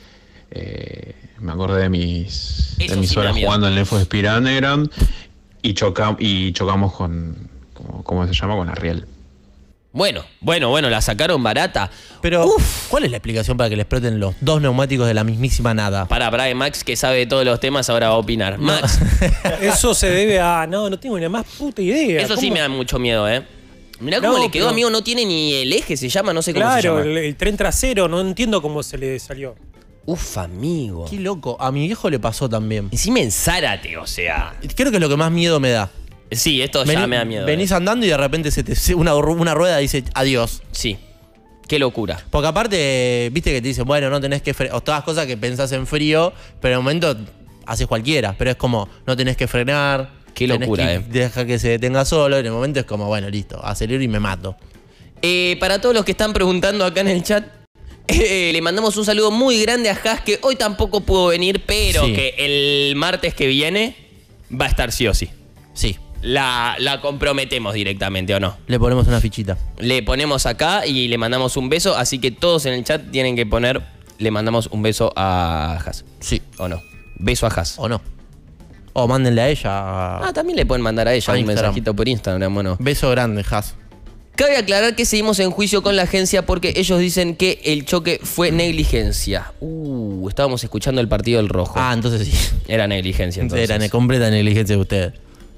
Me acordé de mis Eso sí me da horas miedo. jugando en el Need for Speed Underground y chocamos con, ¿cómo se llama? Con Arriel. Bueno, la sacaron barata. Pero, ¿cuál es la explicación para que le exploten los dos neumáticos de la mismísima nada? Para Max, que sabe de todos los temas, ahora va a opinar. Max, Eso se debe a. No tengo ni la más puta idea. eso sí ¿Cómo? me da mucho miedo, ¿eh? Mirá cómo No, le quedó, pero- amigo, no tiene ni el eje, se llama, no sé cómo se Claro, llama. el tren trasero, no entiendo cómo se le salió. Uf, amigo. Qué loco. A mi viejo le pasó también. Encima en Zárate, o sea. Creo que es lo que más miedo me da. Sí, esto ya me da miedo. Venís andando y de repente una rueda dice adiós. Sí. Qué locura. Porque aparte, viste que te dicen, bueno, no tenés que frenar. O todas cosas que pensás en frío, pero en el momento haces cualquiera. Pero es como, no tenés que frenar. Qué tenés locura, que deja que se detenga solo. En el momento es como, bueno, listo, acelero y me mato. Para todos los que están preguntando acá en el chat, le mandamos un saludo muy grande a Has, que hoy tampoco pudo venir, pero Sí. que el martes que viene va a estar sí o sí. Sí. La comprometemos directamente, ¿o no? Le ponemos una fichita. Le ponemos acá y le mandamos un beso, así que todos en el chat tienen que poner le mandamos un beso a Has. Sí. ¿O no? Beso a Has. ¿O no? O mándenle a ella. Ah, también le pueden mandar a ella A un Instagram. mensajito por Instagram, bueno. Beso grande, Has. Cabe aclarar que seguimos en juicio con la agencia porque ellos dicen que el choque fue negligencia. Estábamos escuchando el partido del Rojo. Ah, entonces sí. Era negligencia, entonces. Era completa negligencia de ustedes.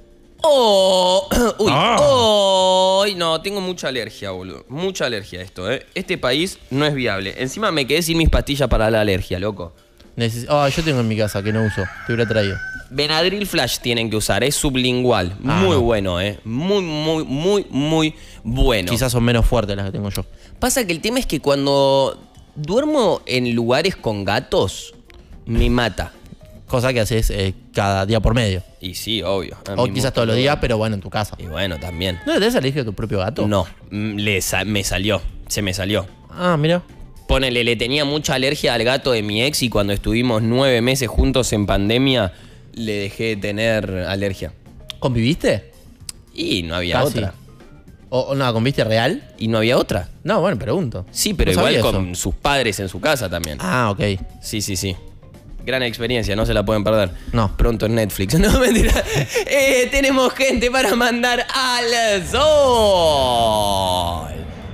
No, tengo mucha alergia, boludo. Mucha alergia a esto, Este país no es viable. Encima me quedé sin mis pastillas para la alergia, loco. Yo tengo en mi casa que no uso. Te hubiera traído. Benadryl Flash tienen que usar, es sublingual. Muy bueno, muy bueno. Quizás son menos fuertes las que tengo yo. Pasa que el tema es que cuando duermo en lugares con gatos, me mata. Cosa que haces cada día por medio. Y sí, obvio. O quizás todos los días, pero bueno, en tu casa. Y bueno, también. ¿No le tenés alergia a tu propio gato? No, me salió. Se me salió. Ah, mira. Ponele, le tenía mucha alergia al gato de mi ex y cuando estuvimos 9 meses juntos en pandemia, le dejé de tener alergia. ¿Conviviste? Y no había otra. ¿O no, conviviste real? Y no había otra. No, bueno, pregunto. Sí, pero No igual sabía con sus padres en su casa también. Ah, ok. Sí. Gran experiencia, no se la pueden perder. No. Pronto en Netflix. No, mentira. Tenemos gente para mandar al sol.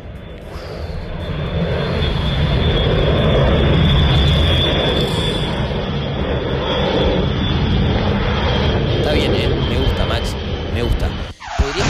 Está bien, me gusta, Max. Me gusta. Podría...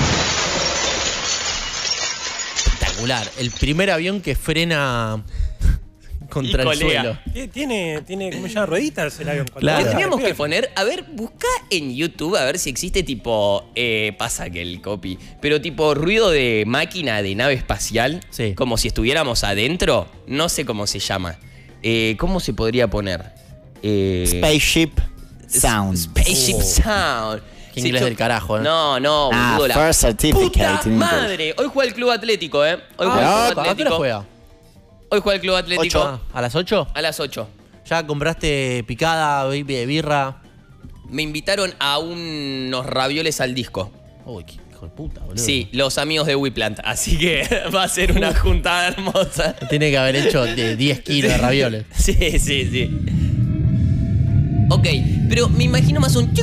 Espectacular. El primer avión que frena contra el suelo. Tiene ¿cómo se llama? Rueditas el avión. Claro. Tendríamos que poner, a ver, busca en YouTube a ver si existe tipo, pasa que el copy, pero tipo ruido de máquina de nave espacial, Sí. como si estuviéramos adentro, no sé cómo se llama. ¿Cómo se podría poner? Spaceship Sound. Spaceship Sound. Qué inglés del carajo, No, boludo. La First Certificate. puta in English. madre. Hoy juega el Club Atlético, Hoy juega el ¿A Club qué hora Atlético. juega? Hoy juega el Club Atlético. ¿A las 8? A las 8. ¿Ya compraste picada, birra? Me invitaron a unos ravioles al disco. Uy, qué hijo de puta, boludo. Sí, los amigos de WePlant. Así que va a ser una juntada hermosa. Tiene que haber hecho de 10 kilos de ravioles. Sí. Ok, pero me imagino más un...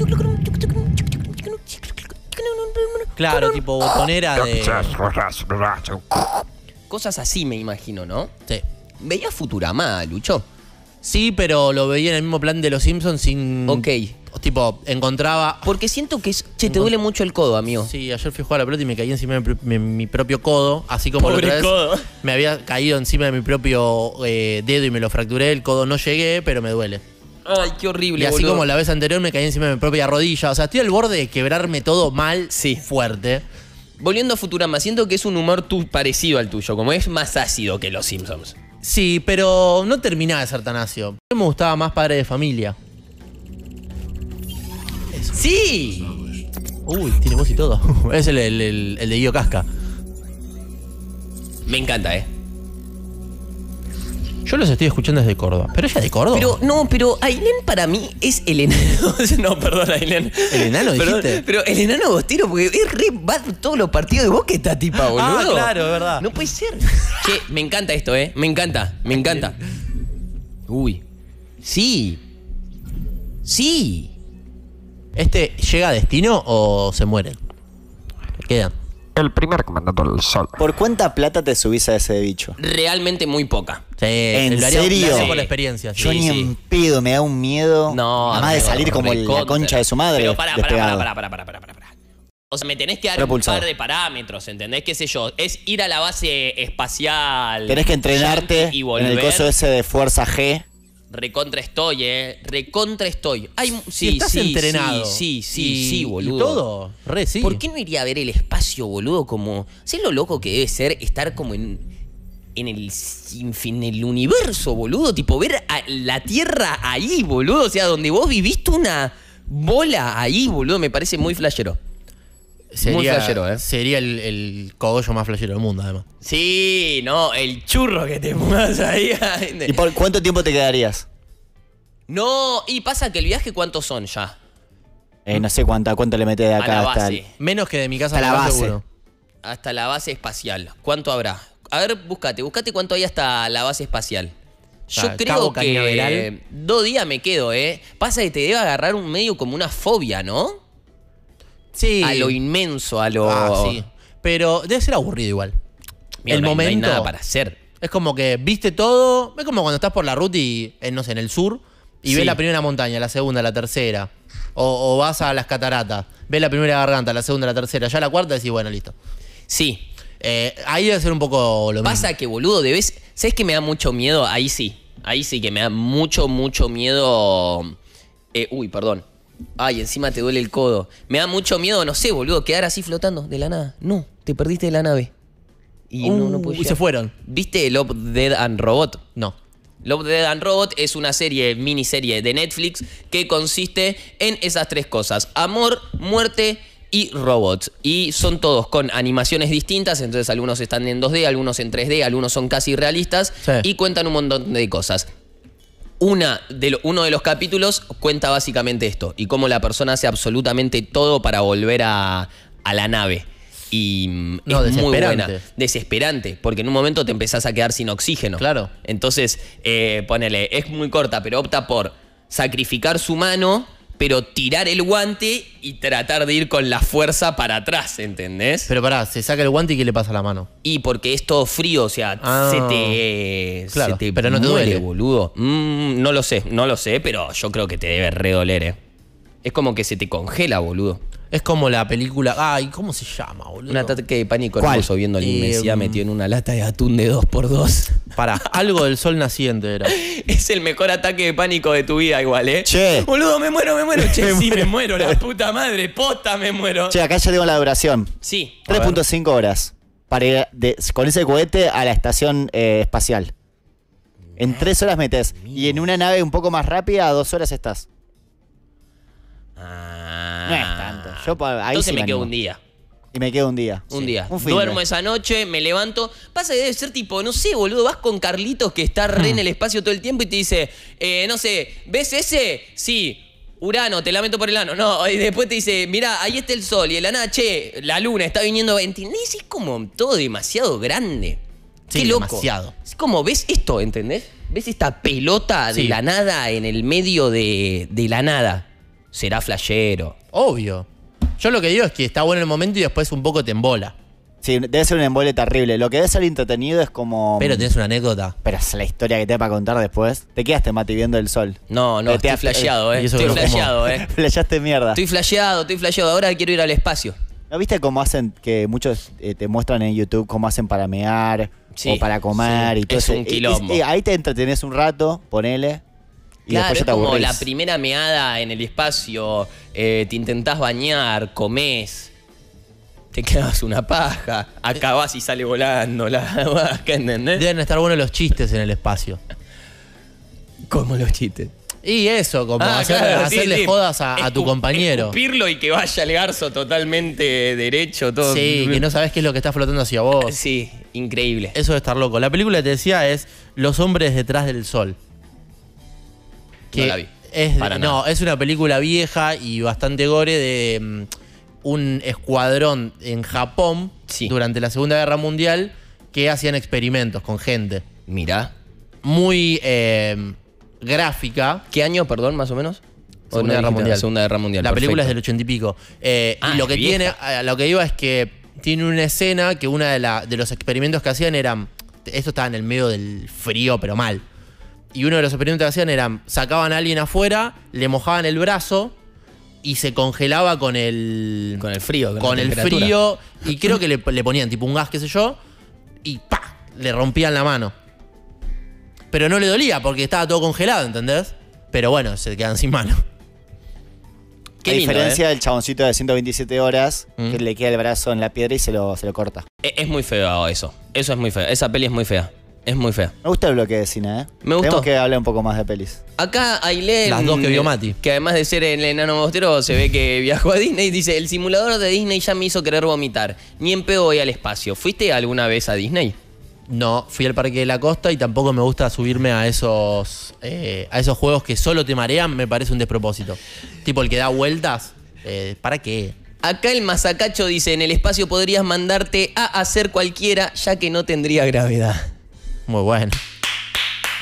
Claro, tipo botonera de... Cosas así me imagino, ¿no? Sí. ¿Veías Futurama, Lucho? Sí, pero lo veía en el mismo plan de los Simpsons sin... Ok. Tipo, encontraba... Porque siento que es... Che, te duele mucho el codo, amigo. Sí, ayer fui a jugar a la pelota y me caí encima de mi propio codo. Así como la Pobre otra vez codo. me había caído encima de mi propio dedo y me lo fracturé. El codo no llegué, pero me duele. Ay, qué horrible, Y así boludo. como la vez anterior me caí encima de mi propia rodilla. O sea, estoy al borde de quebrarme todo mal, Sí. fuerte. Volviendo a Futurama, siento que es un humor parecido al tuyo, como es más ácido que los Simpsons. Sí, pero no terminaba de ser tan ácido. A mí me gustaba más Padre de Familia. ¡Sí! Uy, tiene voz y todo. Es el de Guido Casca. Me encanta, Yo los estoy escuchando desde Córdoba. ¿Pero ella es de Córdoba? Pero Ailén para mí es el enano. No, perdón, Ailén. ¿El enano dijiste? Pero el enano Agostino, porque va a todos los partidos de Boca esta tipa, boludo. Ah, claro, es verdad. No puede ser. Che, me encanta esto, Me encanta. Uy. Sí. ¿Este llega a destino o se muere? Quedan. El primer comandante del sol. ¿Por cuánta plata te subís a ese bicho? Realmente muy poca. Sí, ¿En lo haría- serio? lo haría por Sí. la experiencia. Sí. Yo ni en pedo, me da un miedo. No, Nada más de amigo, salir como la recontra. concha de su madre. Pero pará. despegado. O sea, me tenés que dar Propulsado. un par de parámetros, ¿entendés? ¿Qué sé yo? Es ir a la base espacial. Tenés que entrenarte yankee y en volver. el coso ese de Fuerza G. Recontra estoy. Ay, Si sí, estás sí, entrenado. sí, boludo. Y todo. Re, sí. ¿Por qué no iría a ver el espacio, boludo? Como. ¿Sabes lo loco que debe ser estar como en el universo, boludo? Tipo, ver a la Tierra ahí, boludo. O sea, donde vos viviste una bola ahí, boludo. Me parece muy flashero. Muy flashero, Sería el cogollo más flashero del mundo, además. Sí, no, el churro que te pongas ahí. ¿Y por cuánto tiempo te quedarías? No, y pasa que el viaje, ¿cuántos son ya? No sé cuánto le metés de A acá la hasta base. el... Menos que de mi casa Hasta a la la base. seguro. Hasta la base espacial. ¿Cuánto habrá? A ver, búscate cuánto hay hasta la base espacial. Yo Cabo creo Cañaveral. que 2 días me quedo, ¿eh? Pasa que te debe agarrar un medio como una fobia, ¿no? Sí. A lo inmenso, a lo... Sí. Pero debe ser aburrido igual. Mira, el no hay- momento. no hay nada para hacer. Es como que viste todo. Es como cuando estás por la ruta y, no sé, en el sur, y Sí. ves la primera montaña, la segunda, la tercera. O vas a las cataratas, ves la primera garganta, la segunda, la tercera. Ya la cuarta decís, bueno, listo. Sí. Ahí debe ser un poco lo Pasa mismo. que, boludo, debes... ¿Sabes que me da mucho miedo? Ahí sí que me da mucho miedo... uy, perdón. Ay, encima te duele el codo. Me da mucho miedo, no sé, boludo, quedar así flotando de la nada. No, te perdiste de la nave. Y no puedes y se llegar. fueron. ¿Viste Love, Dead and Robot? No. Love, Dead and Robot es una miniserie de Netflix que consiste en esas 3 cosas. Amor, muerte y robots. Y son todos con animaciones distintas, entonces algunos están en 2D, algunos en 3D, algunos son casi realistas Sí. y cuentan un montón de cosas. Uno de los capítulos cuenta básicamente esto y cómo la persona hace absolutamente todo para volver a la nave. Y No, es muy desesperante. buena. Desesperante, porque en un momento te empezás a quedar sin oxígeno. Claro. Entonces, ponele, es muy corta, pero opta por sacrificar su mano, pero tirar el guante y tratar de ir con la fuerza para atrás, ¿entendés? Pero pará, se saca el guante y ¿qué le pasa a la mano? Y porque es todo frío, o sea, Ah, se claro, te pero no te muere, duele. boludo. No lo sé, pero yo creo que te debe redoler, Es como que se te congela, boludo. Es como la película. Ay, ¿cómo se llama, boludo? Un ataque de pánico ¿Cuál? hermoso viendo la inmensidad metido en una lata de atún de 2x2. Pará, algo del sol naciente era. Es el mejor ataque de pánico de tu vida igual, Che. Boludo, me muero. Che, sí, me muero, la puta madre, posta me muero. Che, acá ya tengo la duración. Sí. 3.5 horas para ir con ese cohete a la estación espacial. En 3 horas metes. Y en una nave un poco más rápida, a 2 horas estás. No es tanto. Yo ahí Entonces sí me quedo animo. un día. Y me quedo un día. Un día. Un fin Duermo de. esa noche, me levanto. Pasa que debe ser tipo, no sé, boludo, vas con Carlitos que está re en el espacio todo el tiempo y te dice, no sé, ¿ves ese? Sí. Urano, te lamento por el ano. No, y después te dice, mirá, ahí está el sol. Y el ana, che, la luna está viniendo. ¿Entendés? Es como todo demasiado grande. Sí, Qué loco. demasiado. Es como, ¿ves esto? ¿Entendés? ¿Ves esta pelota de Sí. la nada en el medio de la nada? Será flashero. Obvio. Yo lo que digo es que está bueno el momento y después un poco te embola. Sí, debe ser un embole terrible. Lo que debe ser entretenido es como. Pero tenés una anécdota. Pero es la historia que te va a contar después. Te quedaste, Mati, viendo el sol. No, Te estoy flasheado, y eso Estoy que lo flasheado, Flashaste mierda. Estoy flasheado. Ahora quiero ir al espacio. ¿No viste cómo hacen, que muchos te muestran en YouTube cómo hacen para mear Sí, o para comer y todo es eso? un quilombo. Ahí te entretenés un rato, ponele, y Claro, después es ya te como aburrís. la primera meada en el espacio. Te intentás bañar, comés. Te quedas una paja. Acabás y sale volando la vaca, ¿entendés? Deben estar buenos los chistes en el espacio. Como los chistes. Y eso, como hacerle jodas a tu compañero. Escupirlo y que vaya el garzo totalmente derecho, todo. Sí, que no sabes qué es lo que está flotando hacia vos. Sí, increíble. Eso de estar loco. La película que te decía es Los hombres detrás del sol. No la vi. No, es una película vieja y bastante gore de un escuadrón en Japón durante la Segunda Guerra Mundial que hacían experimentos con gente. Mirá. Muy gráfica. ¿Qué año, perdón, más o menos? Segunda Guerra Mundial. Segunda Guerra Mundial. La película es perfecto. del 80 y pico. Y lo que vieja. tiene, lo que iba es que tiene una escena que una de los experimentos que hacían eran. Esto estaba en el medio del frío, pero mal. Y uno de los experimentos que hacían eran, sacaban a alguien afuera, le mojaban el brazo y se congelaba con el frío. Con la el temperatura. frío. Y creo que le ponían tipo un gas, qué sé yo, y ¡pa! Le rompían la mano. Pero no le dolía porque estaba todo congelado, ¿entendés? Pero bueno, se quedan sin mano. A diferencia del chaboncito de 127 horas, que le queda el brazo en la piedra y se lo corta. Es muy feo eso. Eso es muy feo. Esa peli es muy fea. Es muy fea. Me gusta el bloque de cine, ¿eh? Me gustó. Tenemos que hablar un poco más de pelis. Acá Ailén, Las dos que vio Mati. que además de ser el enano bostero, se ve que viajó a Disney. Dice, el simulador de Disney ya me hizo querer vomitar. Ni en pedo voy al espacio. ¿Fuiste alguna vez a Disney? No, fui al Parque de la Costa y tampoco me gusta subirme a esos juegos que solo te marean, me parece un despropósito. Tipo el que da vueltas, ¿para qué? Acá el mazacacho dice, en el espacio podrías mandarte a hacer cualquiera, ya que no tendría gravedad. Muy bueno.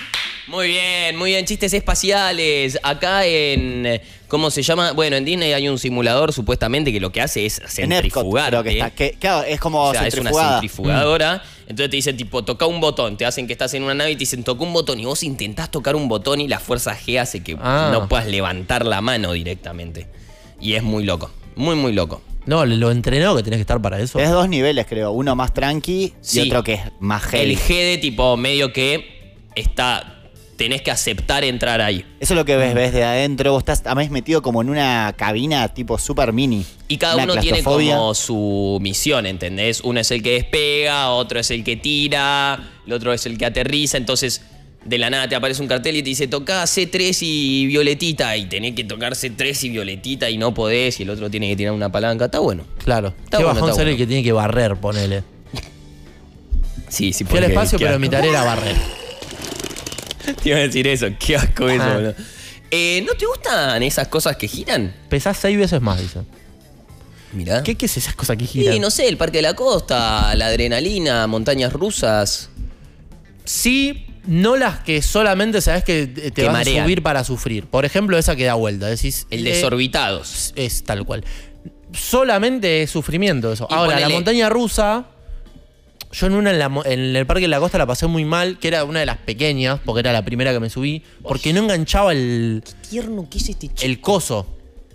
Muy bien, chistes espaciales. Acá en, ¿cómo se llama? Bueno, en Disney hay un simulador supuestamente que lo que hace es centrifugar. Creo que está. Claro, es como o sea, es una centrifugada. centrifugadora. Entonces te dicen, tipo, toca un botón. Te hacen que estás en una nave y te dicen, toca un botón. Y vos intentás tocar un botón y la fuerza G hace que no puedas levantar la mano directamente. Y es muy loco. Muy loco. No, lo entrenado que tenés que estar para eso. Es 2 niveles, creo. Uno más tranqui Sí. y otro que es más heavy. El G de tipo medio que tenés que aceptar entrar ahí. Eso es lo que ves de adentro. Vos estás además metido como en una cabina tipo super mini. Y cada Una uno tiene claustrofobia. como su misión, ¿entendés? Uno es el que despega, otro es el que tira, el otro es el que aterriza. Entonces, de la nada te aparece un cartel y te dice, tocá C3 y violetita. Y tenés que tocar C3 y violetita y no podés. Y el otro tiene que tirar una palanca. Está bueno. Claro. Está Qué bueno, bajón está ser el bueno. que tiene que barrer, ponele. Sí, Fui al porque- espacio, qué pero asco. mi tarea era barrer. Te iba a decir eso. Qué asco eso, boludo. ¿No te gustan esas cosas que giran? Pesás 6 veces más, dicen. Mirá. ¿Qué es esas cosas que giran? Sí, no sé, el Parque de la Costa, la adrenalina, montañas rusas. Sí, no las que solamente sabes que te Que vas marean. a subir para sufrir. Por ejemplo, esa que da vuelta. Decís, El desorbitados. Es tal cual. Solamente es sufrimiento eso. Y Ahora, ponele- la montaña rusa, yo en una en el Parque de la Costa la pasé muy mal, que era una de las pequeñas, porque era la primera que me subí, porque no enganchaba el Tierno, ¿qué es este chico? el coso.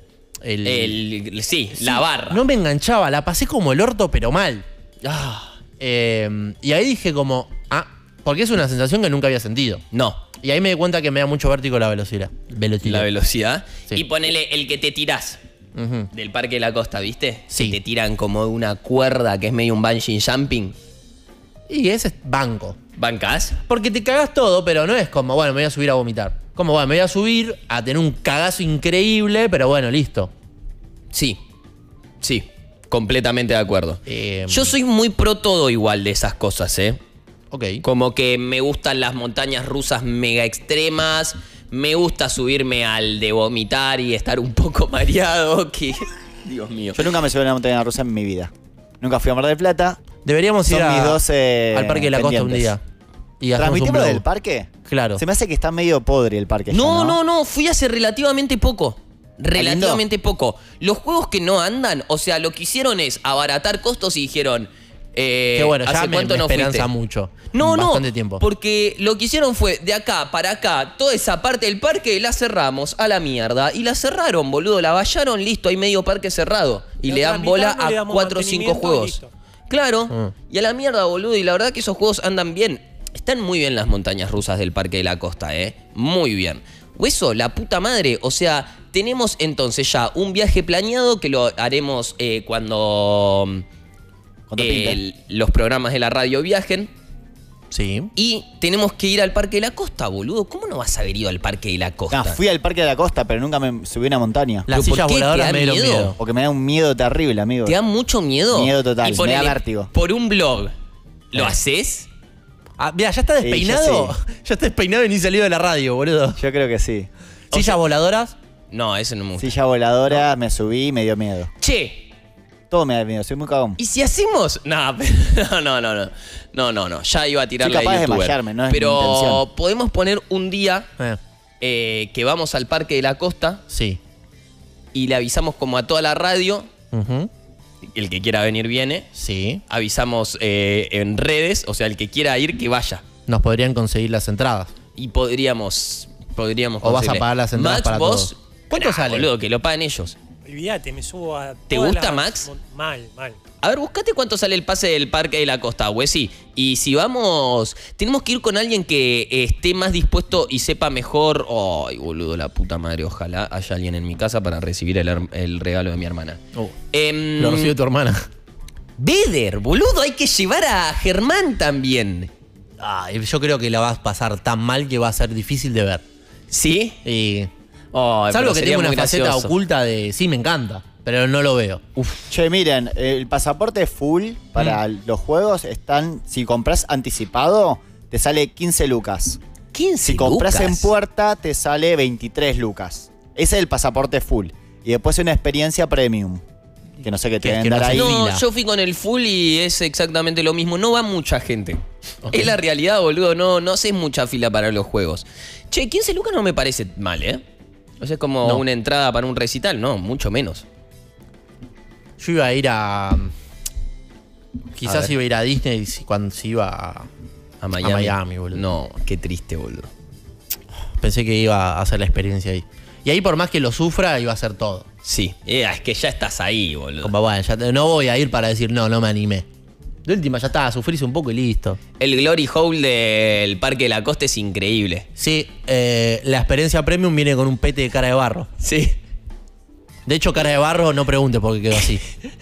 Sí, la barra. No me enganchaba, la pasé como el orto, pero mal. Ah, Y ahí dije como, porque es una sensación que nunca había sentido. no, Y ahí me di cuenta que me da mucho vértigo la velocidad. la velocidad. Sí. Y ponele el que te tirás Ujú. del Parque de la Costa, ¿viste? Sí. Que te tiran como de una cuerda que es medio un bungee jumping. Y ese es banco. ¿Bancás? Porque te cagás todo, pero no es como, bueno, me voy a subir a vomitar. Como, bueno, me voy a subir a tener un cagazo increíble, pero bueno, listo. Sí, completamente de acuerdo. Yo soy muy pro todo igual de esas cosas, ¿eh? Ok. Como que me gustan las montañas rusas mega extremas. Me gusta subirme al de vomitar y estar un poco mareado. Que, Dios mío. Yo nunca me subí a una montaña rusa en mi vida. Nunca fui a Mar del Plata. Deberíamos ir Son mis dos, al Parque de la Costa un pendientes. día. Y hacemos un ¿Transmitimos blog. del parque? Claro. Se me hace que está medio podre el parque. No, fui hace relativamente poco. Relativamente poco. Los juegos que no andan, o sea, lo que hicieron es abaratar costos y dijeron. Qué bueno, ya ¿hace me cuánto no esperanza fuiste? mucho. No, Bastante tiempo. porque lo que hicieron fue de acá para acá, toda esa parte del parque la cerramos a la mierda. Y la cerraron, boludo, la vallaron, listo, hay medio parque cerrado. Y La le otra dan mitad bola no le a damos 4 o 5 mantenimiento y juegos. listo. Claro, y a la mierda, boludo. Y la verdad que esos juegos andan bien. Están muy bien las montañas rusas del Parque de la Costa, muy bien. Hueso, la puta madre, o sea, tenemos entonces ya un viaje planeado que lo haremos cuando los programas de la radio viajen. Sí. Y tenemos que ir al Parque de la Costa, boludo. ¿Cómo no vas a haber ido al Parque de la Costa? No, fui al Parque de la Costa, pero nunca me subí a una montaña. Las ¿Pero por sillas qué? voladoras ¿Te da me dieron miedo? miedo. Porque me da un miedo terrible, amigo. ¿Te da mucho miedo? Miedo total, Y me ponele, da vértigo. por un blog, ¿lo haces? Mira, ya está despeinado. Sí, Ya está despeinado y ni salido de la radio, boludo. Yo creo que sí. Sillas voladoras. No, eso no me gusta. Silla voladora, me subí y me dio miedo. Che, Todo me da miedo, soy muy cagón. ¿y si hacemos? No, no. Ya iba a tirarle Soy capaz a de youtuber. desmayarme, no es mi Pero intención. podemos poner un día Eh, que vamos al Parque de la Costa sí. y le avisamos como a toda la radio. Ujú. El que quiera venir viene. Sí. Avisamos en redes, o sea, el que quiera ir que vaya. Nos podrían conseguir las entradas. Y podríamos O vas a conseguirle. pagar las entradas Max, para vos, todos. ¿Cuánto sale? Boludo, que lo paguen ellos. Olvídate, me subo a. ¿Te todas gusta, las Max? Mal. A ver, buscate cuánto sale el pase del Parque de la Costa, Wessi. Y si vamos, tenemos que ir con alguien que esté más dispuesto y sepa mejor. Ay, boludo, la puta madre. Ojalá haya alguien en mi casa para recibir el regalo de mi hermana. Lo recibe tu hermana. Beder, boludo, hay que llevar a Germán también. Yo creo que la vas a pasar tan mal que va a ser difícil de ver. ¿Sí? Y Ay, salvo pero que sería tenga una muy faceta gracioso. oculta de sí, me encanta, pero no lo veo. Che, miren, el pasaporte full para los juegos están. Si compras anticipado, te sale 15 lucas. 15 Si compras lucas. en puerta, te sale 23 lucas. Ese es el pasaporte full. Y después una experiencia premium. Que no sé qué te Que- deben que no dar se ahí. No, fila. yo fui con el full y es exactamente lo mismo. No va mucha gente. Ok. Es la realidad, boludo. No haces mucha fila para los juegos. Che, 15 lucas no me parece mal, ¿eh? O sea, es como No. una entrada para un recital. No, mucho menos. Yo iba a ir a. Quizás ver. iba a ir a Disney cuando se iba A Miami. A Miami, boludo. No, qué triste, boludo. Pensé que iba a hacer la experiencia ahí. Y ahí, por más que lo sufra, iba a hacer todo. Sí, es que ya estás ahí, boludo. Como, bueno, no voy a ir para decir, no me animé. De última, ya está, sufrís un poco y listo. El Glory Hole del Parque de la Costa es increíble. Sí, la experiencia premium viene con un pete de cara de barro. Sí. De hecho, cara de barro, no pregunte por qué quedó así.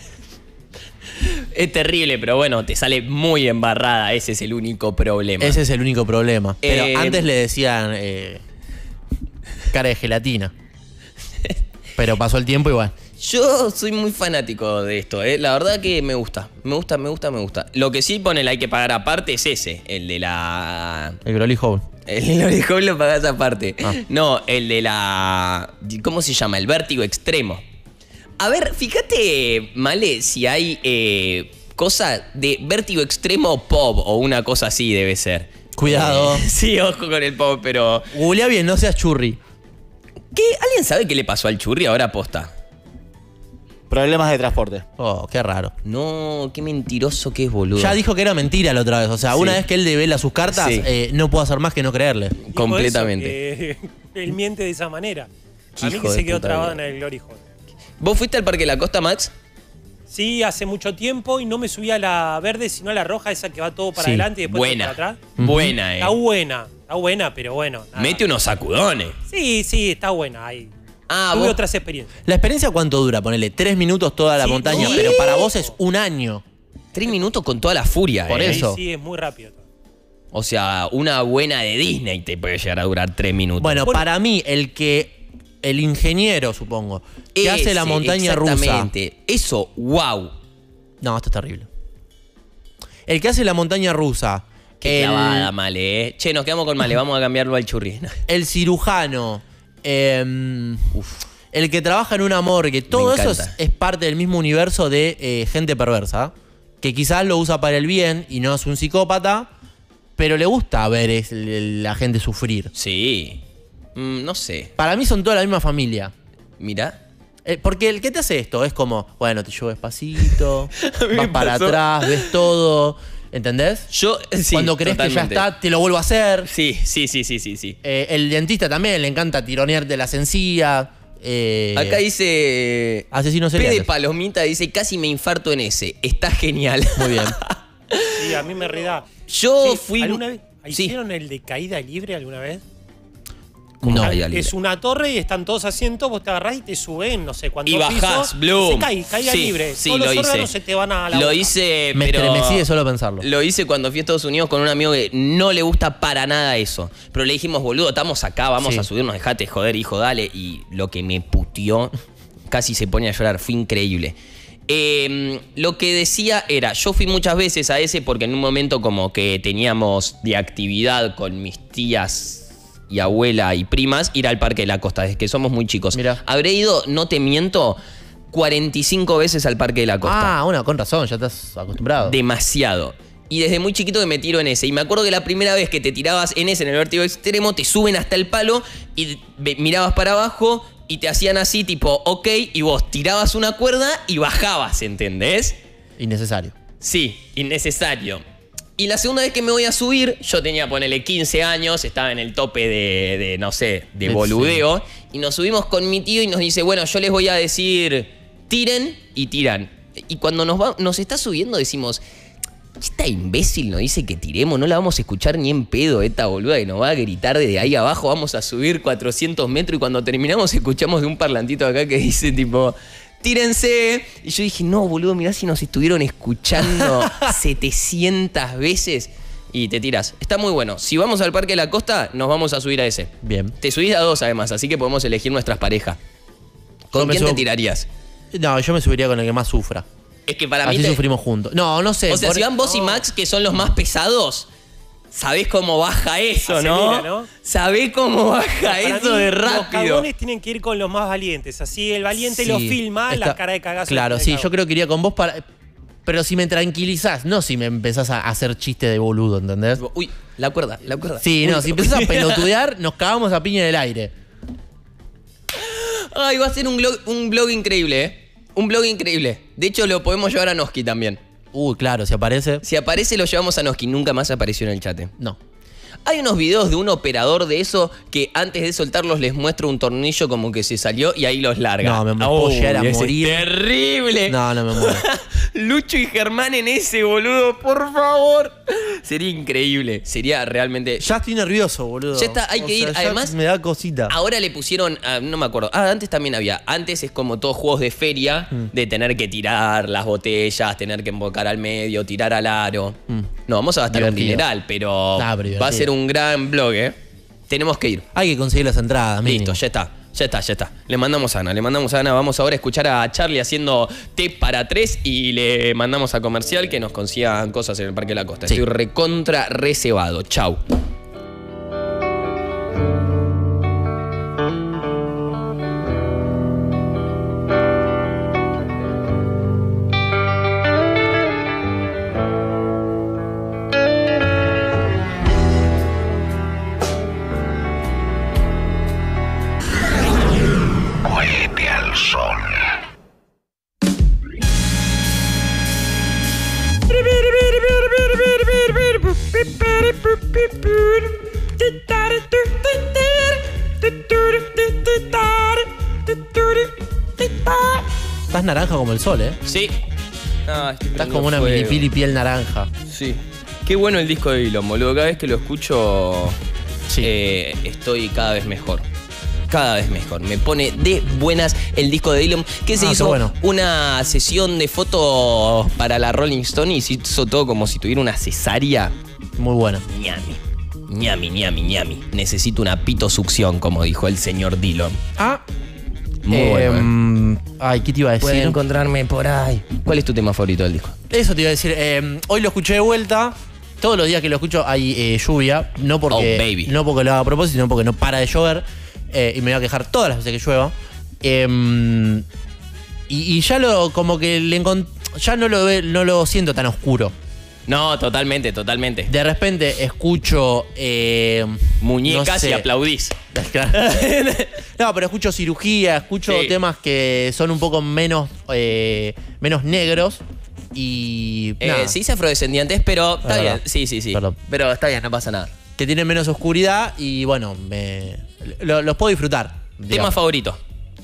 Es terrible, pero bueno, te sale muy embarrada. Ese es el único problema. Ese es el único problema. Pero antes le decían cara de gelatina. Pero pasó el tiempo y bueno. Yo soy muy fanático de esto, ¿eh? La verdad que me gusta. Me gusta. Lo que sí pone hay que pagar aparte es ese, el de la... El Glory Hole. El de Glory Hole lo pagás aparte. Ah. No, el de la... ¿Cómo se llama? El vértigo extremo. A ver, fíjate, Male, si hay cosa de vértigo extremo pop o una cosa así debe ser. Cuidado. Sí, ojo con el pop, pero... Googlea bien, no seas churri. ¿Qué? ¿Alguien sabe qué le pasó al churri ahora posta? Problemas de transporte. Oh, qué raro. No, qué mentiroso que es, boludo. Ya dijo que era mentira la otra vez. O sea, Sí. una vez que él devela sus cartas, Sí. no puedo hacer más que no creerle. Dijo Completamente. eso, que él miente de esa manera. A mí Hijo que de se quedó puta trabado vida. en el Glory Hole. ¿Vos fuiste al Parque de la Costa, Max? Sí, hace mucho tiempo y no me subí a la verde, sino a la roja, esa que va todo para Sí, adelante y después todo buena. para atrás. Buena, Está buena, pero bueno. nada. Mete unos sacudones. Sí, está buena. Ahí. Ah, Tuve vos... otras experiencias. ¿La experiencia cuánto dura? Ponele 3 minutos toda la Sí, montaña, no. pero para vos es un año. 3 minutos con toda la furia, Por ¿eh? eso. Sí, es muy rápido. O sea, una buena de Disney te puede llegar a durar 3 minutos. Bueno, para mí, el ingeniero, supongo, que hace la montaña rusa. Exactamente. Eso, wow. No, esto es terrible. El que hace la montaña rusa. Qué clavada, Male, ¿eh? Che, nos quedamos con Male. Vamos a cambiarlo al churri. El cirujano. El que trabaja en una morgue. Todo eso es parte del mismo universo de gente perversa. Que quizás lo usa para el bien y no es un psicópata. Pero le gusta ver la gente sufrir. Sí. No sé. Para mí son toda la misma familia. Mira. Porque el que te hace esto es como, bueno, te llevo despacito, me vas para pasó. atrás, ves todo. ¿Entendés? Yo, sí, Cuando crees totalmente. que ya está, te lo vuelvo a hacer. Sí. El dentista también le encanta tironearte las encías. Acá dice... Asesinos P de seriales. Palomita dice, casi me infarto en ese. Está genial. Muy bien. Sí, a mí me reda. Yo fui... ¿Alguna vez Sí. hicieron el de caída libre alguna vez? No. Caída libre. Es una torre y están todos asientos, vos te agarrás y te suben, no sé cuántos Y bajás, pisos. Bloom. Se cae, caída Sí, libre. sí, Todos lo los hice. órganos se te van a la Lo boca. hice, Me pero... estremecí de solo pensarlo. Lo hice cuando fui a Estados Unidos con un amigo que no le gusta para nada eso. Pero le dijimos, boludo, estamos acá, vamos Sí. a subirnos, dejate joder, hijo, dale. Y lo que me puteó, casi se pone a llorar, fue increíble. Lo que decía era, yo fui muchas veces a ese porque en un momento como que teníamos de actividad con mis tías y abuela y primas, ir al Parque de la Costa, desde que somos muy chicos. Mirá. Habré ido, no te miento, 45 veces al Parque de la Costa. Ah, bueno, con razón, ya estás acostumbrado. Demasiado. Y desde muy chiquito que me tiro en ese. Y me acuerdo que la primera vez que te tirabas en ese, en el vértigo extremo, te suben hasta el palo y mirabas para abajo y te hacían así, tipo, ok, y vos tirabas una cuerda y bajabas, ¿entendés? Innecesario. Sí, innecesario. Y la segunda vez que me voy a subir, yo tenía, ponele, 15 años, estaba en el tope de no sé, de Sí. boludeo. Y nos subimos con mi tío y nos dice, bueno, yo les voy a decir, tiren y tiran. Y cuando nos está subiendo decimos, esta imbécil nos dice que tiremos, no la vamos a escuchar ni en pedo, esta boluda que nos va a gritar desde ahí abajo, vamos a subir 400 metros y cuando terminamos escuchamos de un parlantito acá que dice tipo, tírense. Y yo dije, no, boludo, mirá si nos estuvieron escuchando 700 veces y te tiras. Está muy bueno. Si vamos al Parque de la Costa, nos vamos a subir a ese. Bien. Te subís a 2 además, así que podemos elegir nuestras parejas. ¿Con Yo me quién te subo- tirarías? No, yo me subiría con el que más sufra. Es que para Así mí... sufrimos juntos. No sé. O sea, si van vos y Max, que son los más pesados, sabés cómo baja eso, Acelera, ¿no? ¿no? Sabés cómo baja Para eso mí, de Los rápido. cagones tienen que ir con los más valientes. Así el valiente Sí, lo filma, la está- cara de cagazo. Claro, la cara de sí, cagón. yo creo que iría con vos para. Pero si me tranquilizás, no si me empezás a hacer chiste de boludo, ¿entendés? Uy, la cuerda. Sí, no, si empezás a pelotudear, nos cagamos a piña en el aire. Ay, va a ser un blog increíble, ¿eh? Un blog increíble. De hecho, lo podemos llevar a Noski también. Claro, si aparece. Si aparece, lo llevamos a Noski. Nunca más apareció en el chat. No. Hay unos videos de un operador de eso que antes de soltarlos les muestra un tornillo como que se salió y ahí los larga. No, me puedo llegar a morir. ¡Terrible! No me muero. Lucho y Germán en ese, boludo, por favor. Sería increíble. Sería realmente... Ya estoy nervioso, boludo. Ya está, hay que ir. Además, me da cosita. Ahora le pusieron, no me acuerdo. Antes también había. Antes es como todos juegos de feria, de tener que tirar las botellas, tener que embocar al medio, tirar al aro. No, vamos a gastar un dineral, pero va a ser un gran blog, ¿eh? Tenemos que ir. Hay que conseguir las entradas, mínimo. Listo, ya está. Le mandamos a Ana. Vamos ahora a escuchar a Charlie haciendo té para 3 y le mandamos a comercial que nos consigan cosas en el Parque de la Costa. Sí. Estoy recontra reservado. Chau. Cohete al sol. Estás naranja como el sol, ¿eh? Sí. Estás como una milipili piel naranja. Sí. Qué bueno el disco de Dylan, boludo. Cada vez que lo escucho, estoy cada vez mejor. Cada vez mejor. Me pone de buenas el disco de Dylan, que se hizo una sesión de fotos para la Rolling Stone y se hizo todo como si tuviera una cesárea. Muy buena. Ñami. Necesito una pitosucción, como dijo el señor Dylan. Muy bueno. Ay, ¿qué te iba a decir? Pueden encontrarme por ahí. ¿Cuál es tu tema favorito del disco? Eso te iba a decir. Hoy lo escuché de vuelta. Todos los días que lo escucho hay lluvia. No porque lo haga a propósito, sino porque no para de llover. Y me voy a quejar todas las veces que llueva. Y ya como que ya no lo siento tan oscuro. No, totalmente. De repente escucho... muñecas y aplaudís. No, pero escucho cirugía, escucho temas que son un poco menos negros. Y... se dice afrodescendientes, pero está bien. Sí. Perdón. Pero está bien, no pasa nada. Que tienen menos oscuridad y bueno, los puedo disfrutar. ¿Tema favorito?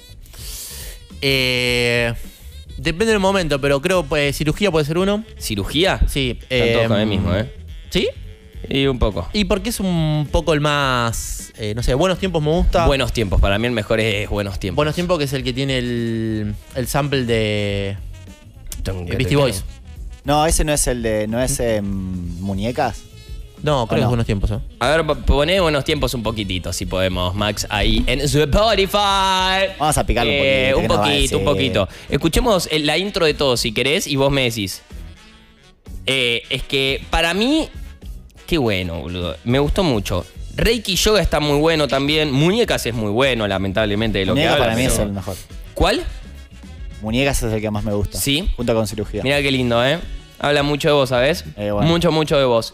Depende del momento, pero creo que cirugía puede ser uno. ¿Cirugía? Sí. Están todos con el mismo, ¿eh? ¿Sí? Y un poco. Y porque es un poco el más... no sé, Buenos Tiempos me gusta. Buenos Tiempos, para mí el mejor es Buenos Tiempos. Buenos Tiempos, que es el que tiene el sample de Beastie Boys. No, ese no es el de... ¿No es Muñecas? No, creo que es Buenos Tiempos, ¿eh? A ver, poné Buenos Tiempos un poquitito, si podemos, Max, ahí en Spotify. Vamos a picarlo un poquito. Un poquito. Escuchemos la intro de todo, si querés, y vos me decís. Es que para mí, qué bueno, boludo. Me gustó mucho. Reiki Yoga está muy bueno también. Muñecas es muy bueno, lamentablemente, de lo Muñecas que habla. Para mí es el mejor. ¿Cuál? Muñecas es el que más me gusta. Sí. Junto con cirugía. Mira qué lindo, ¿eh? Habla mucho de vos, ¿sabes? Bueno. Mucho de vos.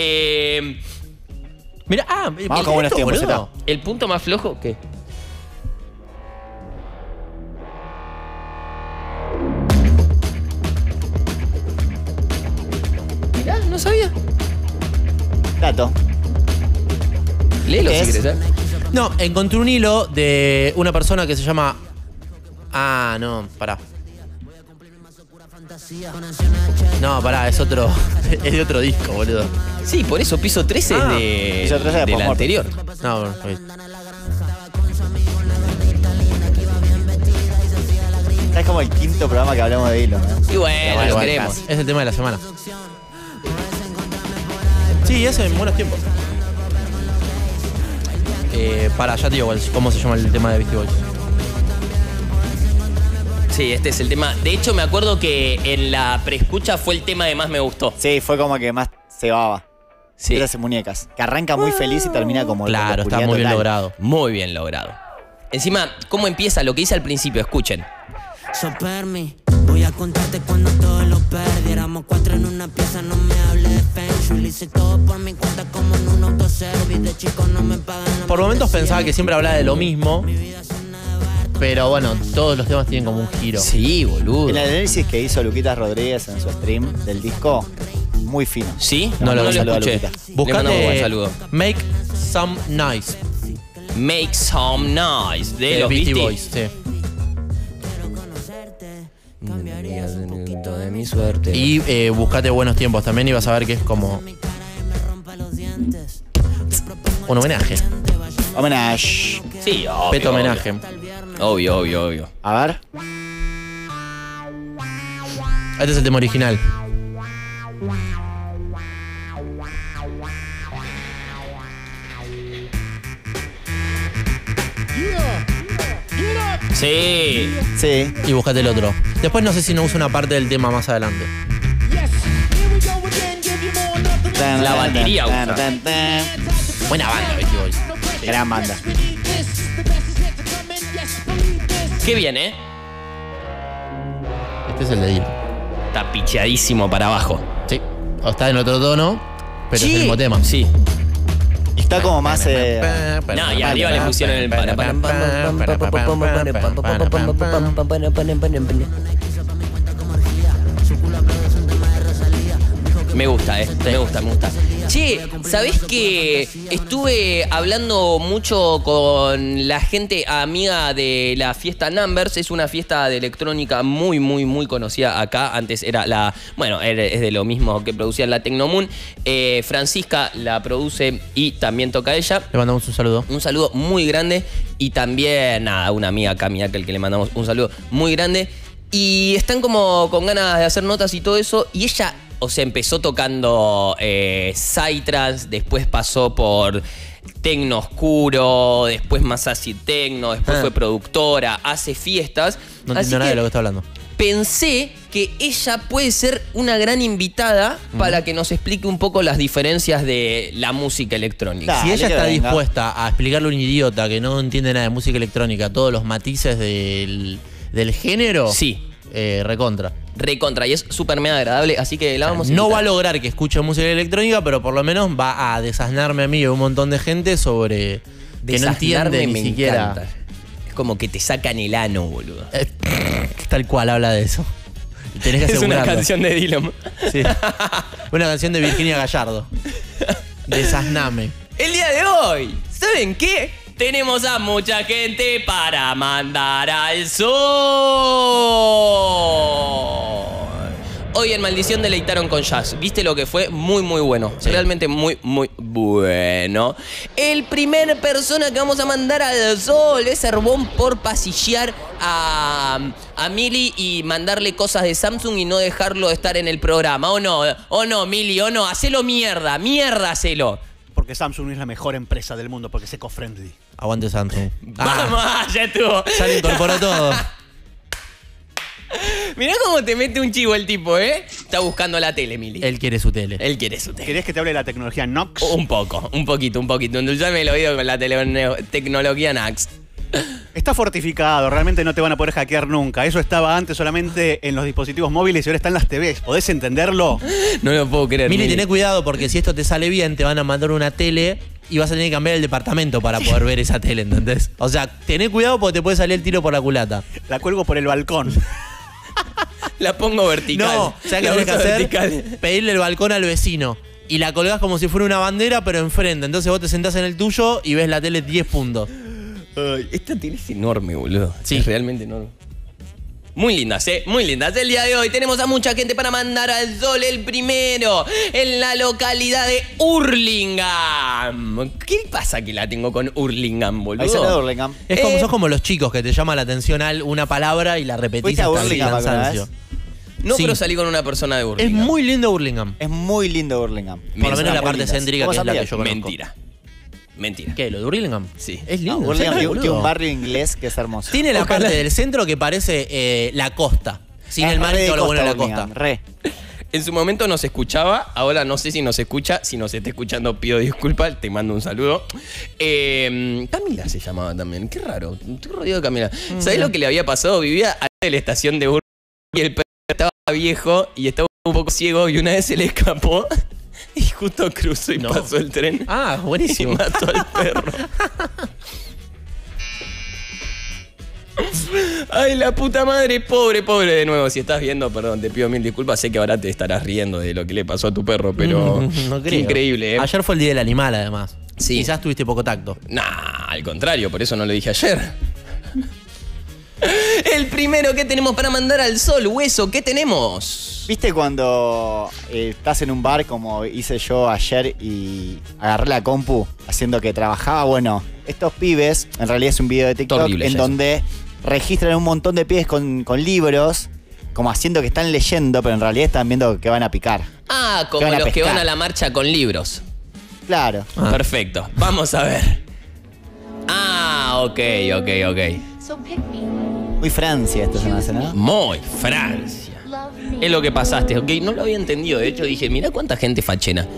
Mira, vamos con Buenos Tiempos. El punto más flojo, ¿qué? Mirá, no sabía. Dato. Léelo si querés, ¿eh? No, encontré un hilo de una persona que se llama... no, pará. No, pará, es otro. Es de otro disco, boludo. Sí, por eso Piso 13 es Piso 13 del anterior. No, bueno, Es como el quinto programa que hablamos de hilo, ¿no? Y bueno, lo queremos. Es el tema de la semana. Sí, ese en Buenos Tiempos. Ya te digo cómo se llama el tema de Beastie Boys. Sí, este es el tema. De hecho, me acuerdo que en la preescucha fue el tema que más me gustó. Sí, fue como que más cebaba. Sí. Las muñecas. Que arranca muy feliz y termina como... Claro, está muy bien logrado. Muy bien logrado. Encima, ¿cómo empieza? Lo que dice al principio, escuchen. So per me, Voy a contarte cuando todo lo perdiéramos 4 en una pieza, no me hable de Feng Shui. Lo hice todo por mi cuenta como en un autoservice. De chico no me pagan la Por momentos pensaba que siempre hablaba de lo mismo. Pero bueno, todos los temas tienen como un giro. Sí, boludo. El análisis que hizo Luquitas Rodríguez en su stream del disco, muy fino. ¿Sí? No lo saludo a escuché. Luquita. Le mandamos un buen Buscate saludo. Make Some Noise. Make Some Noise de los Beastie Beastie Boys, sí. Cambiarías un poquito de mi suerte. Y buscate Buenos Tiempos también y vas a ver que es como un homenaje. Homenaje. Sí, obvio. Peto homenaje. Obvio. A ver. Este es el tema original. Sí. Sí. Y buscate el otro. Después no sé si no uso una parte del tema más adelante. La batería usa. Buena banda, Beastie Boys. Gran banda. Qué bien, ¿eh? Este es el de Dylan. Está picheadísimo para abajo. Sí. O está en otro tono, pero Sí. es el mismo tema. Sí. Está como más. No, y arriba le pusieron el Me gusta, me gusta. Che, ¿sabés que estuve hablando mucho con la gente amiga de la fiesta Numbers? Es una fiesta de electrónica muy conocida acá. Antes era es de lo mismo que producía la Tecnomoon. Francisca la produce y también toca ella. Le mandamos un saludo. Un saludo muy grande. Y también, una amiga Cami Akel que le mandamos un saludo muy grande. Y están como con ganas de hacer notas y todo eso. Y ella, o sea, empezó tocando psytrance, después pasó por tecno oscuro, después más acid techno, después fue productora, hace fiestas. No Así entiendo nada que de lo que está hablando. pensé que ella puede ser una gran invitada para que nos explique un poco las diferencias de la música electrónica. Si ella que está venga. dispuesta a explicarle a un idiota que no entiende nada de música electrónica todos los matices del género, Sí. Recontra. Recontra, y es súper mega agradable, así que la vamos a No invitar. va a lograr que escuche música electrónica, pero por lo menos va a desasnarme a mí y a un montón de gente sobre que no entiende Desasnarme ni me siquiera. encanta. Es como que te sacan el ano, boludo. Tal cual habla de eso. Y tenés que Es una asegurarlo. canción de Dylan. Sí. Una canción de Virginia Gallardo. Desasname. El día de hoy, ¿saben qué? Tenemos a mucha gente para mandar al sol. Hoy en Maldición deleitaron con jazz. ¿Viste lo que fue? Muy bueno. Sí. Realmente muy bueno. El primer persona que vamos a mandar al sol es Herbón por pasillear a Mili y mandarle cosas de Samsung y no dejarlo estar en el programa. ¿O no, Mili? ¿O no? Hacelo mierda, hacelo. Porque Samsung es la mejor empresa del mundo, porque es eco-friendly. Aguante Samsung. Vamos, ya estuvo. Ya lo incorporó todo. Mirá cómo te mete un chivo el tipo, ¿eh? Está buscando la tele, Mili. Él quiere su tele. Él quiere su tele. ¿Querés que te hable de la tecnología Nox? Un poquito. Endulzame el oído con la tecnología Nax. Está fortificado, realmente no te van a poder hackear nunca. Eso estaba antes solamente en los dispositivos móviles y ahora está en las TVs. ¿Podés entenderlo? No lo puedo creer. Mili, tené cuidado porque si esto te sale bien, te van a mandar una tele y vas a tener que cambiar el departamento para poder ver esa tele, ¿entendés? O sea, tené cuidado porque te puede salir el tiro por la culata. La cuelgo por el balcón. La pongo vertical. No, ¿sabes qué tenés que hacer? Pedirle el balcón al vecino. Y la colgás como si fuera una bandera, pero enfrente. Entonces vos te sentás en el tuyo y ves la tele 10 puntos. Ay, esta tele es enorme, boludo. Sí. Es realmente enorme. Muy lindas, ¿eh? Muy lindas. El día de hoy tenemos a mucha gente para mandar al sol. El primero, en la localidad de Hurlingham. ¿Qué pasa que la tengo con Hurlingham, boludo? Ahí sale de Hurlingham. Es como, sos como los chicos que te llama la atención una palabra y la repetís ¿Fuiste a hasta el Hurlingham alguna cansancio. vez? No, Sí. pero salí con una persona de Es Hurlingham. muy lindo Hurlingham. Es muy lindo Hurlingham. Por lo menos la parte céntrica, que es la que yo conozco. Mentira. ¿Qué? ¿Lo de Hurlingham? Sí. Es lindo. No, Hurlingham ¿en serio, tiene boludo? un barrio inglés que es hermoso. Tiene la Ojalá. parte del centro que parece la costa. Sin Es el mar re y de todo lo bueno de la Hurlingham, costa. Re. En su momento nos escuchaba, ahora no sé si nos escucha, si nos está escuchando pido disculpas, te mando un saludo. Camila se llamaba también, qué raro, estoy rodeado de Camila. ¿Sabés lo que le había pasado? Vivía al lado de la estación de Hurlingham y el perro estaba viejo y estaba un poco ciego y una vez se le escapó y justo cruzó y pasó el tren. Ah, buenísimo. Y mató al perro. Ay, la puta madre, pobre de nuevo. Si estás viendo, perdón, te pido mil disculpas. Sé que ahora te estarás riendo de lo que le pasó a tu perro, pero no qué creo. increíble, ¿eh? Ayer fue el Día del Animal, además. Sí. Quizás tuviste poco tacto. Nah, al contrario, por eso no lo dije ayer. El primero que tenemos para mandar al sol, Hueso, ¿qué tenemos? ¿Viste cuando estás en un bar como hice yo ayer y agarré la compu haciendo que trabajaba? Bueno, estos pibes, en realidad es un video de TikTok Horrible, en ya donde registran un montón de pibes con libros, como haciendo que están leyendo, pero en realidad están viendo que van a picar. Ah, como los que van a la marcha con libros. Claro. Perfecto, vamos a ver. Ah, ok. Muy Francia esto se me hace, ¿no? Muy Francia. Es lo que pasaste, ok. No lo había entendido. De hecho, dije, mirá cuánta gente fachena.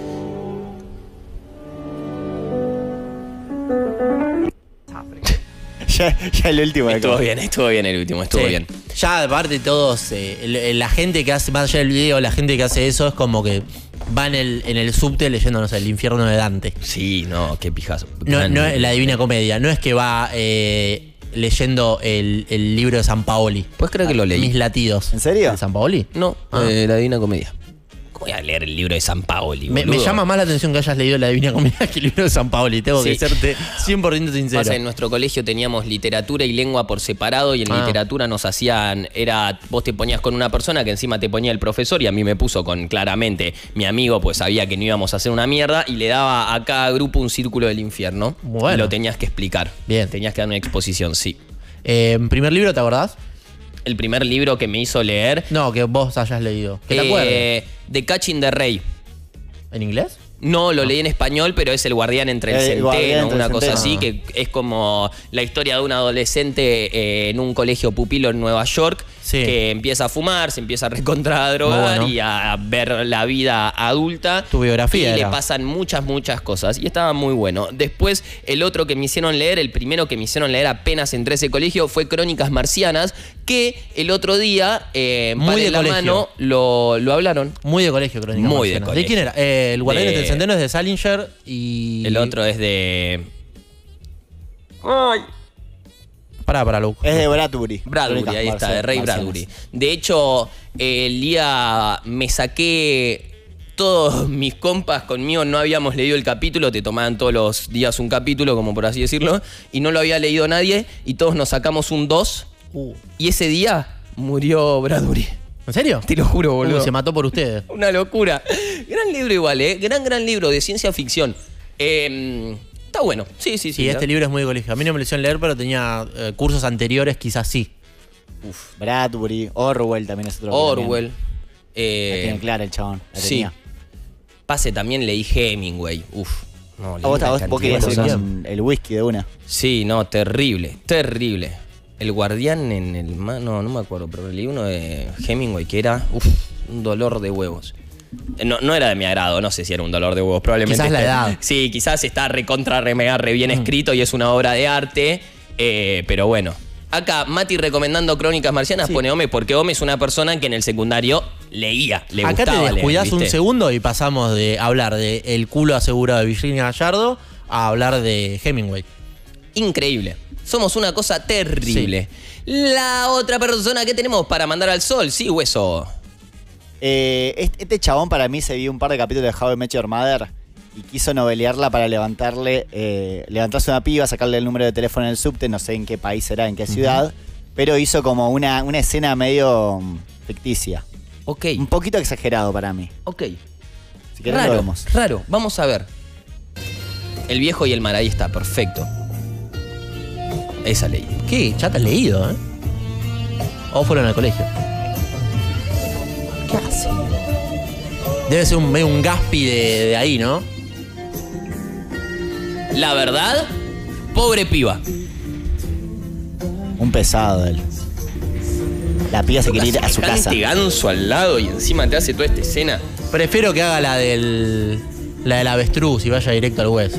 ya el último. Estuvo bien el último, estuvo bien. Ya, aparte, todos, la gente que hace, más allá del video, la gente que hace eso es como que va en el subte leyendo, no sé, El infierno de Dante. Sí, no, qué pijazo. No, la Divina Comedia. No es que va leyendo el libro de San Paoli. Pues creo que lo leí. Mis latidos. ¿En serio? ¿De San Paoli? No, la Divina Comedia. ¿Cómo voy a leer el libro de San Paoli, me llama más la atención que hayas leído la Divina Comedia que el libro de San Paoli. Tengo que serte 100% sincero. Pasa, en nuestro colegio teníamos literatura y lengua por separado y en literatura nos hacían, vos te ponías con una persona que encima te ponía el profesor y a mí me puso con, claramente, mi amigo, pues sabía que no íbamos a hacer una mierda y le daba a cada grupo un círculo del infierno. Bueno. Y lo tenías que explicar. Bien. Tenías que dar una exposición, sí. ¿Primer libro, te acordás? El primer libro que me hizo leer. No, que vos hayas leído. ¿Qué te acuerdas? The Catching the Rey. ¿En inglés? No, lo leí en español, pero es El guardián entre el centeno, una cosa así, que es como la historia de un adolescente en un colegio pupilo en Nueva York, que empieza a fumar, se empieza a recontradrogar y a ver la vida adulta. Tu biografía Y era. le pasan muchas cosas. Y estaba muy bueno. Después, el otro que me hicieron leer, el primero que me hicieron leer apenas entré a ese colegio, fue Crónicas Marcianas, que el otro día, Muy de la colegio. mano, lo hablaron. Muy de colegio, Crónicas Muy de Marcianas. colegio. ¿De quién era? El guardián De- entre el centeno es de Salinger y... El otro es de... Pará, Luke. Es de Bradbury. Bradbury, ahí está, de Ray Bradbury. De hecho, el día me saqué todos mis compas conmigo, no habíamos leído el capítulo, te tomaban todos los días un capítulo, como por así decirlo, y no lo había leído nadie, y todos nos sacamos un 2, y ese día murió Bradbury. ¿En serio? Te lo juro, boludo. Se mató por ustedes. Una locura. Gran libro igual, gran libro de ciencia ficción. Está bueno, sí. Sí, este libro es muy de colegio. A mí no me lo hicieron leer, pero tenía cursos anteriores, quizás sí. Bradbury, Orwell también es otro. Orwell. La tiene clara el chabón. La Sí. tenía. Pase también leí Hemingway. No, leí Vos una vos querías cantidad de ir cosas. con el whisky de una. Sí, no, terrible. El guardián en el mar, no me acuerdo, pero leí uno de Hemingway que era un dolor de huevos. No era de mi agrado, no sé si era un dolor de huevos, probablemente. Quizás la edad. Sí, quizás está re bien escrito y es una obra de arte, pero bueno. Acá, Mati recomendando Crónicas Marcianas pone Ome, porque Ome es una persona que en el secundario leía, le Acá gustaba te leer, descuidás un ¿viste? segundo y pasamos de hablar de El culo asegurado de Virginia Gallardo a hablar de Hemingway. Increíble. Somos una cosa terrible. La otra persona que tenemos para mandar al sol, sí, Hueso. Este chabón para mí se vio un par de capítulos de How I Met Your Mother y quiso novelearla para levantarse una piba, sacarle el número de teléfono en el subte, no sé en qué país será, en qué ciudad, pero hizo como una escena medio ficticia. Ok. Un poquito exagerado para mí. Ok. Si querés lo vemos. Raro. Vamos a ver. El viejo y el mar, ahí está, perfecto. Esa ley. ¿Qué? Ya te has leído, ¿eh? O fueron al colegio. ¿Qué hace? Debe ser medio un Gaspi de ahí, ¿no? La verdad, pobre piba. Un pesado él. La piba se quiere ir a su casa. Ganso al lado y encima te hace toda esta escena. Prefiero que haga la del avestruz y vaya directo al hueso.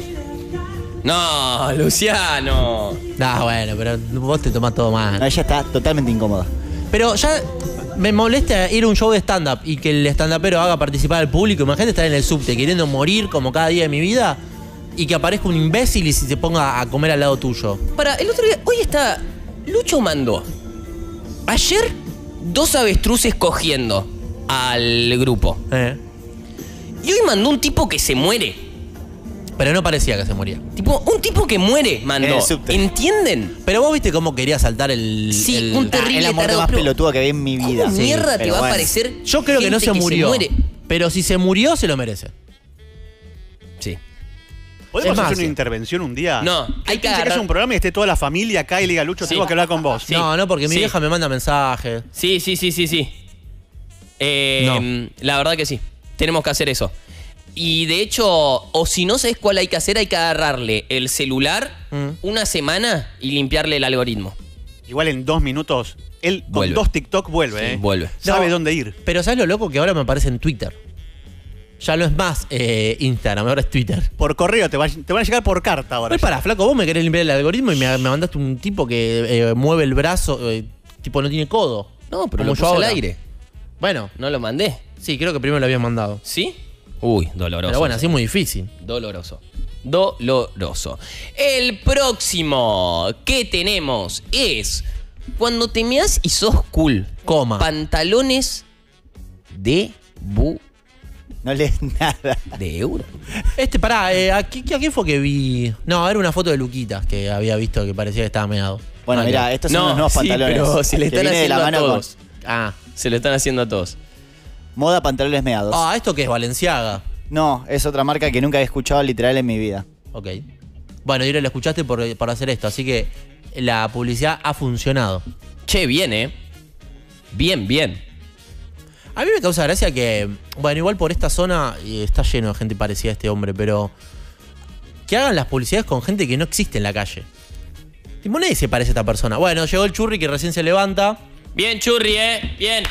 No, Luciano. No, bueno, pero vos te tomás todo mal. No, ella está totalmente incómoda. Pero ya me molesta ir a un show de stand-up y que el stand-upero haga participar al público. Imagínate estar en el subte queriendo morir como cada día de mi vida y que aparezca un imbécil y se ponga a comer al lado tuyo. El otro día, hoy está. Lucho mandó ayer 2 avestruces cogiendo al grupo. Y hoy mandó un tipo que se muere. Pero no parecía que se moría. Un tipo que muere mandó. ¿Entienden? Pero vos viste cómo quería saltar el... Sí, un terrible la muerte más pelotuda que vi en mi vida. ¿Cómo mierda te va a parecer? Yo creo que no se murió. muere? Pero si se murió, se lo merece. Sí. ¿Podemos Es más, hacer una intervención un día? No, hay que que es un programa y esté toda la familia acá y le diga, Lucho, tengo que hablar con vos. No, porque mi Sí. vieja me manda mensajes. Sí. La verdad que sí. Tenemos que hacer eso. Y de hecho, o si no sabes cuál hay que hacer, hay que agarrarle el celular una semana y limpiarle el algoritmo. Igual en 2 minutos, él con Vuelve. 2 TikTok vuelve, Sí, vuelve. Sabe No, dónde ir. Pero ¿sabes lo loco? Que ahora me aparece en Twitter. Ya no es más Instagram, ahora es Twitter. Por correo, te van a llegar por carta ahora. Pues para, flaco, vos me querés limpiar el algoritmo y me mandaste un tipo que mueve el brazo, tipo no tiene codo. No, pero Como lo yo puse al ahora. aire. Bueno. No lo mandé. Sí, creo que primero lo habías mandado. ¿Sí? Uy, doloroso. Pero bueno, así es muy difícil. Doloroso. El próximo que tenemos es cuando te meas y sos cool. Coma. Pantalones de No lees nada. de euro. Pará, ¿a quién fue que vi? No, era una foto de Luquitas que había visto que parecía que estaba meado. Bueno, mira, estos son unos nuevos pantalones. Pero se le que están viene de la haciendo a mano todos. Se lo están haciendo a todos. Moda pantalones meados. ¿Esto qué es? Valenciaga. No, es otra marca que nunca he escuchado literal en mi vida. Ok. Bueno, y lo escuchaste por hacer esto, así que la publicidad ha funcionado. Che, bien, Bien. A mí me causa gracia que, bueno, igual por esta zona está lleno de gente parecida a este hombre, pero que hagan las publicidades con gente que no existe en la calle. Tipo, nadie se parece a esta persona. Bueno, llegó el Churri que recién se levanta. Bien, Churri, bien.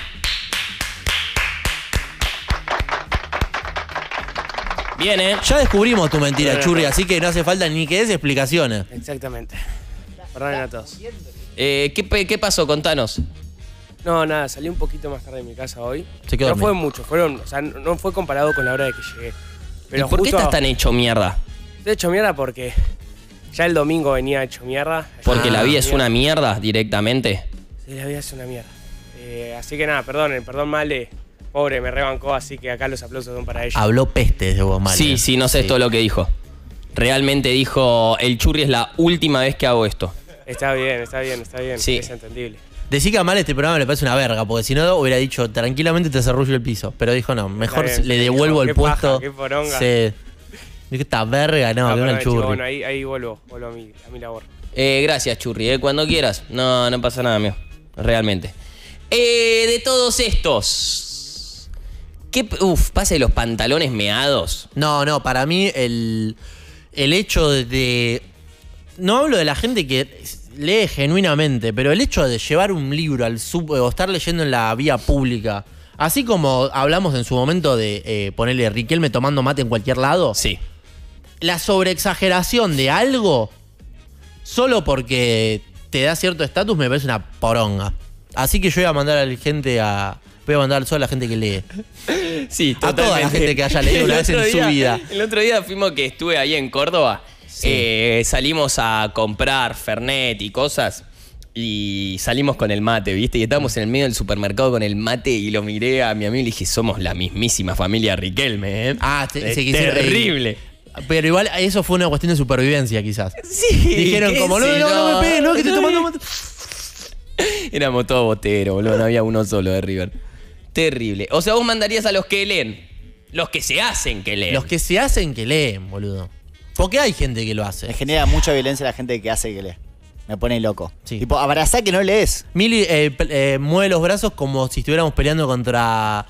Bien, Ya descubrimos tu mentira, Churri, así que no hace falta ni que des explicaciones. Exactamente. Perdonen a todos. ¿Qué pasó? Contanos. No, nada, salí un poquito más tarde de mi casa hoy. Se quedó no fue dormido. mucho, no fue comparado con la hora de que llegué. Pero ¿Y por qué estás tan hecho mierda? Estoy hecho mierda porque ya el domingo venía hecho mierda. ¿Porque la vida es una mierda directamente? Sí, la vida es una mierda. Así que nada, perdón Male. Pobre, me rebancó, así que acá los aplausos son para ella. Habló peste de vos, Male. Sí, no sé todo lo que dijo. Realmente dijo, el Churri es la última vez que hago esto. Está bien. Sí. Es entendible. Decí que a Male este programa le parece una verga, porque si no hubiera dicho, tranquilamente te cerrullo el piso. Pero dijo, no, mejor Está bien, le devuelvo el qué puesto. paja, qué poronga. Sí. Dijo, esta verga, no, que pero el Churri. bueno, ahí vuelvo a mi labor. Gracias, Churri, cuando quieras. No pasa nada, mío. Realmente. De todos estos. Pasa de los pantalones meados. No, para mí el hecho de... No hablo de la gente que lee genuinamente, pero el hecho de llevar un libro al o estar leyendo en la vía pública, así como hablamos en su momento de ponerle Riquelme tomando mate en cualquier lado. Sí. La sobreexageración de algo solo porque te da cierto estatus me parece una poronga. Así que yo voy a mandar a la gente voy a mandar solo a la gente que lee. Sí, a toda la gente que haya leído una vez en su vida. El otro día fuimos que estuve ahí en Córdoba. Sí. Salimos a comprar Fernet y cosas. Y salimos con el mate, ¿viste? Y estábamos en el medio del supermercado con el mate y lo miré a mi amigo y le dije, somos la mismísima familia Riquelme, ¿eh? Se quisieron terrible. Pero igual eso fue una cuestión de supervivencia, quizás. Sí. Dijeron como, no me pegues, no, que estoy tomando mate. Éramos todos boteros, boludo. No había uno solo de River. Terrible. O sea, vos mandarías a los que leen. Los que se hacen que leen. Los que se hacen que leen, boludo. Porque hay gente que lo hace. Me genera mucha violencia la gente que hace que lee. Me pone loco. Sí. Tipo, abrazá que no lees. Mili mueve los brazos como si estuviéramos peleando contra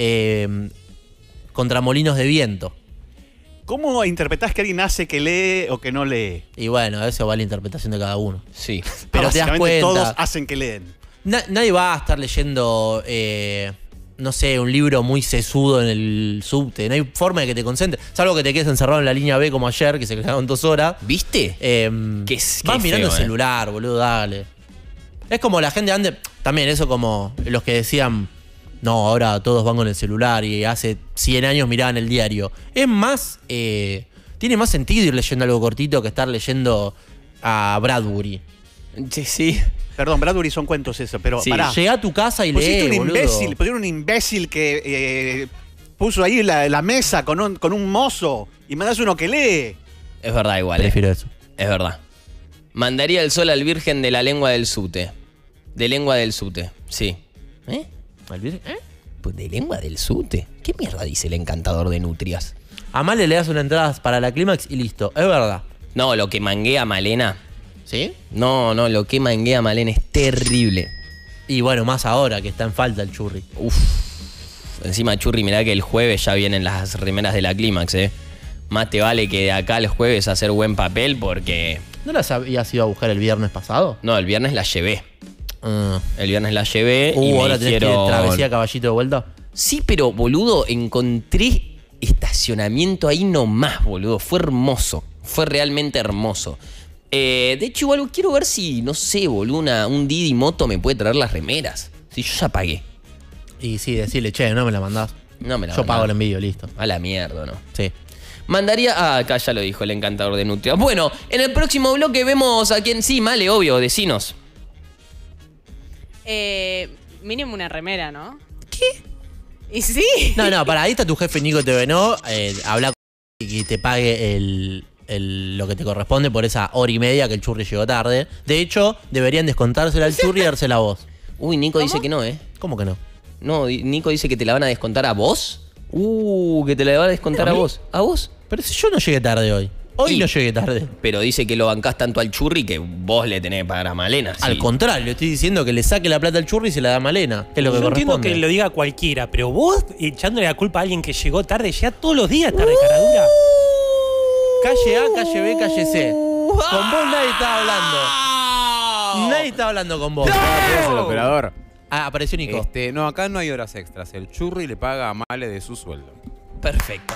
molinos de viento. ¿Cómo interpretás que alguien hace que lee o que no lee? Y bueno, eso va a la interpretación de cada uno. Sí. Pero te das cuenta. Todos hacen que leen. Nadie va a estar leyendo, no sé, un libro muy sesudo en el subte. No hay forma de que te concentres. Salvo que te quedes encerrado en la línea B como ayer, que se quedaron 2 horas. ¿Viste? Vas mirando el celular, boludo, dale. Es como la gente antes. También eso como los que decían, no, ahora todos van con el celular y hace 100 años miraban el diario. Es más, tiene más sentido ir leyendo algo cortito que estar leyendo a Bradbury. Sí. Perdón, Bradbury son cuentos eso, pero Sí, pará. llega a tu casa y lee, Pusieron un imbécil que puso ahí la mesa con un mozo y me das uno que lee. Es verdad igual. Prefiero eso. Es verdad. Mandaría el sol al virgen de la lengua del sute. De lengua del sute, sí. ¿Eh? ¿Al virgen? Pues de lengua del sute. ¿Qué mierda dice el encantador de nutrias? A Male le das una entrada para la clímax y listo. Es verdad. No, lo que manguea Malena. ¿Sí? No, lo que manguea Malena es terrible. Y bueno, más ahora que está en falta el Churri. Uf. Encima, Churri, mirá que el jueves ya vienen las remeras de la clímax, Más te vale que de acá al jueves hacer buen papel porque... ¿No las habías ido a buscar el viernes pasado? No, el viernes las llevé. El viernes las llevé y ahora tenés que ir dijeron... travesía Caballito de vuelta. Sí, pero, boludo, encontré estacionamiento ahí nomás, boludo. Fue hermoso. Fue realmente hermoso. De hecho, igual quiero ver si, no sé, boludo, un Didi Moto me puede traer las remeras. Si yo ya pagué. Y sí, decirle, che, no me la mandás. No me la Yo mandás. pago el envío, listo. A la mierda, ¿no? Sí. Mandaría... Ah, acá ya lo dijo el encantador de nutrias. Bueno, en el próximo bloque vemos a quién... Sí, Male, obvio, decinos. Mínimo una remera, ¿no? ¿Qué? ¿Y sí? No, para ahí está tu jefe Nico TV, ¿no? Habla con y que te pague lo que te corresponde por esa hora y media que el Churri llegó tarde. De hecho, deberían descontársela al Churri y dársela a vos. Uy, Nico dice que no, ¿Cómo que no? No, Nico dice que te la van a descontar a vos. Que te la van a descontar a vos. ¿A vos? Pero si yo no llegué tarde hoy. Hoy no llegué tarde. Pero dice que lo bancás tanto al Churri que vos le tenés que pagar a Malena. Al contrario, le estoy diciendo que le saque la plata al Churri y se la da a Malena. Que es lo que Yo entiendo corresponde. que lo diga cualquiera, pero vos echándole la culpa a alguien que llegó tarde, llega todos los días tarde, caradura. Calle A, calle B, calle C. Con vos nadie estaba hablando. Nadie estaba hablando con vos. Es el operador. Ah, apareció Nico. No, acá no hay horas extras. El Churri le paga a Male de su sueldo. Perfecto.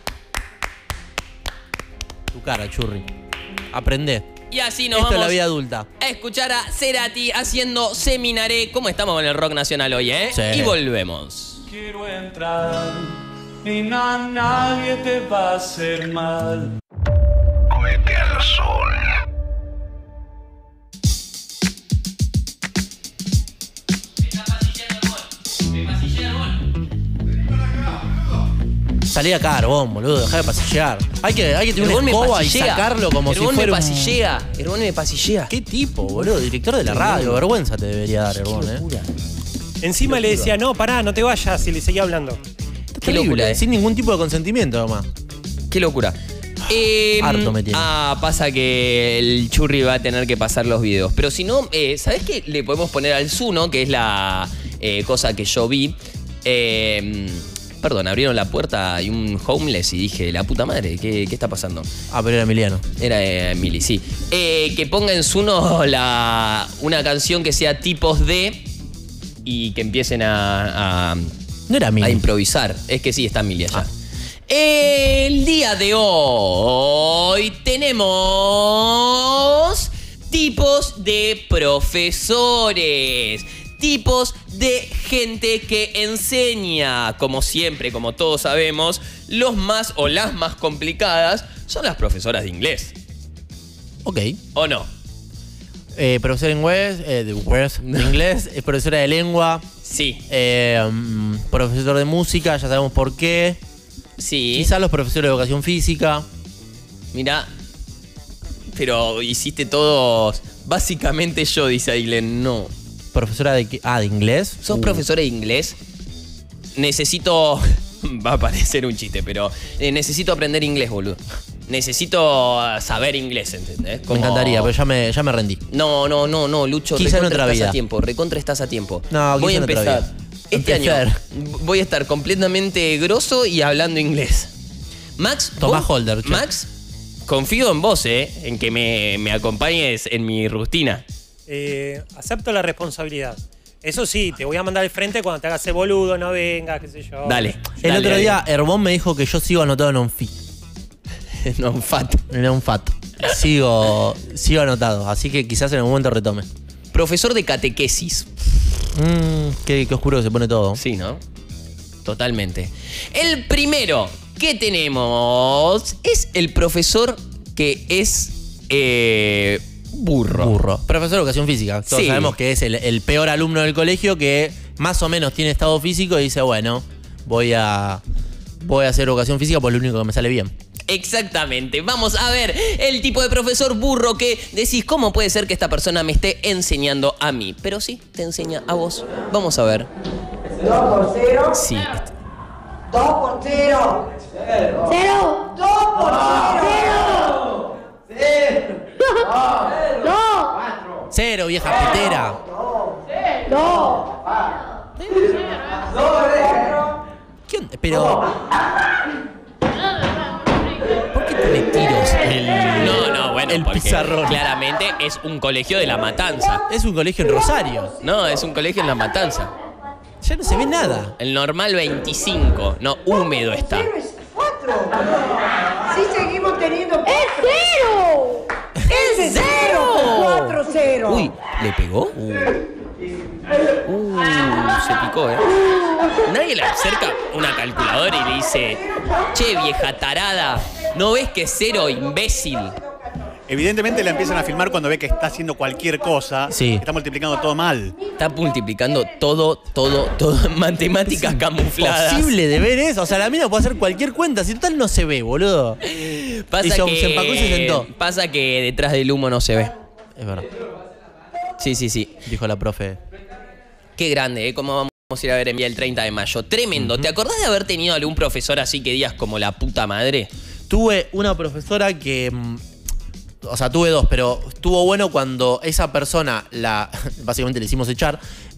Tu cara, Churri. Aprendé. Y así nos Esto es vamos la vida adulta. a escuchar a Cerati haciendo Seminaré. ¿Cómo estamos con el rock nacional hoy, Sí. Y volvemos. Quiero entrar y nadie te va a hacer mal. Cohete al sol. Salí a carbón, boludo. Dejá de pasillear. Hay que tener una escoba y sacarlo como si fuera me un... pasillea. Herbón me pasillea. ¿Qué tipo, boludo? Director de la radio. Vergüenza te debería dar, Herbón, Encima le decía, no, pará, no te vayas, y le seguía hablando. Qué locura, sin ningún tipo de consentimiento, nomás. Qué locura. Harto me tiene. Pasa que el Churri va a tener que pasar los videos. Pero si no, ¿sabés qué? Le podemos poner al Zuno, que es la cosa que yo vi. Perdón, abrieron la puerta y un homeless y dije, la puta madre, ¿qué está pasando? Ah, pero era Emiliano. Era Emily, sí. Que ponga en Zuno una canción que sea tipos de y que empiecen a no era Emily. A improvisar. Es que sí, está Emily allá. El día de hoy tenemos tipos de profesores. Tipos de gente que enseña. Como siempre, como todos sabemos, los más o las más complicadas son las profesoras de inglés. Ok. ¿O no? Profesora de inglés, profesora de lengua. Sí. Profesor de música, ya sabemos por qué. Sí. Quizás los profesores de educación física. Mirá, pero hiciste todos. Básicamente yo, dice Ailen, no. ¿Profesora de qué? ¿De inglés? ¿Sos profesora de inglés? Necesito... Va a parecer un chiste, pero necesito aprender inglés, boludo. Necesito saber inglés, ¿entendés? Me encantaría, pero ya me rendí. No, Lucho. Quizá en otra estás vida. a tiempo. Recontra estás a tiempo. No, voy a quizá en otra empezar. vida. Este año voy a estar completamente grosso y hablando inglés. Max, Tomás Holder, che. Max, confío en vos, en que me acompañes en mi rutina. Acepto la responsabilidad. Eso sí, te voy a mandar al frente cuando te hagas ese boludo, no vengas, qué sé yo. Dale. El otro día, Herbón me dijo que yo sigo anotado en OnFit. En OnFat. En OnFat. Sigo anotado, así que quizás en algún momento retome. Profesor de catequesis. Qué oscuro se pone todo. Sí, ¿no? Totalmente. El primero que tenemos es el profesor que es burro. Profesor de educación física. Todos sabemos que es el peor alumno del colegio que más o menos tiene estado físico y dice, bueno, voy a hacer educación física por lo único que me sale bien. Exactamente. Vamos a ver el tipo de profesor burro que decís, ¿cómo puede ser que esta persona me esté enseñando a mí? Pero sí, te enseña a vos. Vamos a ver. 2 por 0. Sí. 2 por 0. 0. 2 por 0. 0. 0, vieja petera. 2. ¿Qué onda? Pero... ¿por qué tiene tiros bueno, el porque pizarrón? Claramente es un colegio de La Matanza. Es un colegio en Rosario. No, es un colegio en La Matanza. Ya no se ve nada. El normal 25. No, húmedo está. Es 4. Sí, seguimos teniendo 4. ¡Es 0! ¡Es 0! 4, 0. Uy, ¿le pegó? Se picó, ¿eh? Nadie le acerca una calculadora y le dice, che, vieja tarada, ¿no ves que es 0, imbécil? Evidentemente la empiezan a filmar cuando ve que está haciendo cualquier cosa. Sí. Está multiplicando todo mal. Está multiplicando todo en matemáticas camufladas. ¿Posible de ver eso? O sea, la mina puede hacer cualquier cuenta. Si total no se ve, boludo. Pasa se empacó y se sentó. Pasa que detrás del humo no se ve. Es verdad. Sí. Dijo la profe. Qué grande, ¿eh? ¿Cómo vamos a ir a ver en Vía el 30 de mayo? Tremendo. ¿Te acordás de haber tenido algún profesor así que digas como la puta madre? Tuve una profesora que... O sea, tuve dos, pero estuvo bueno cuando esa persona básicamente le hicimos echar.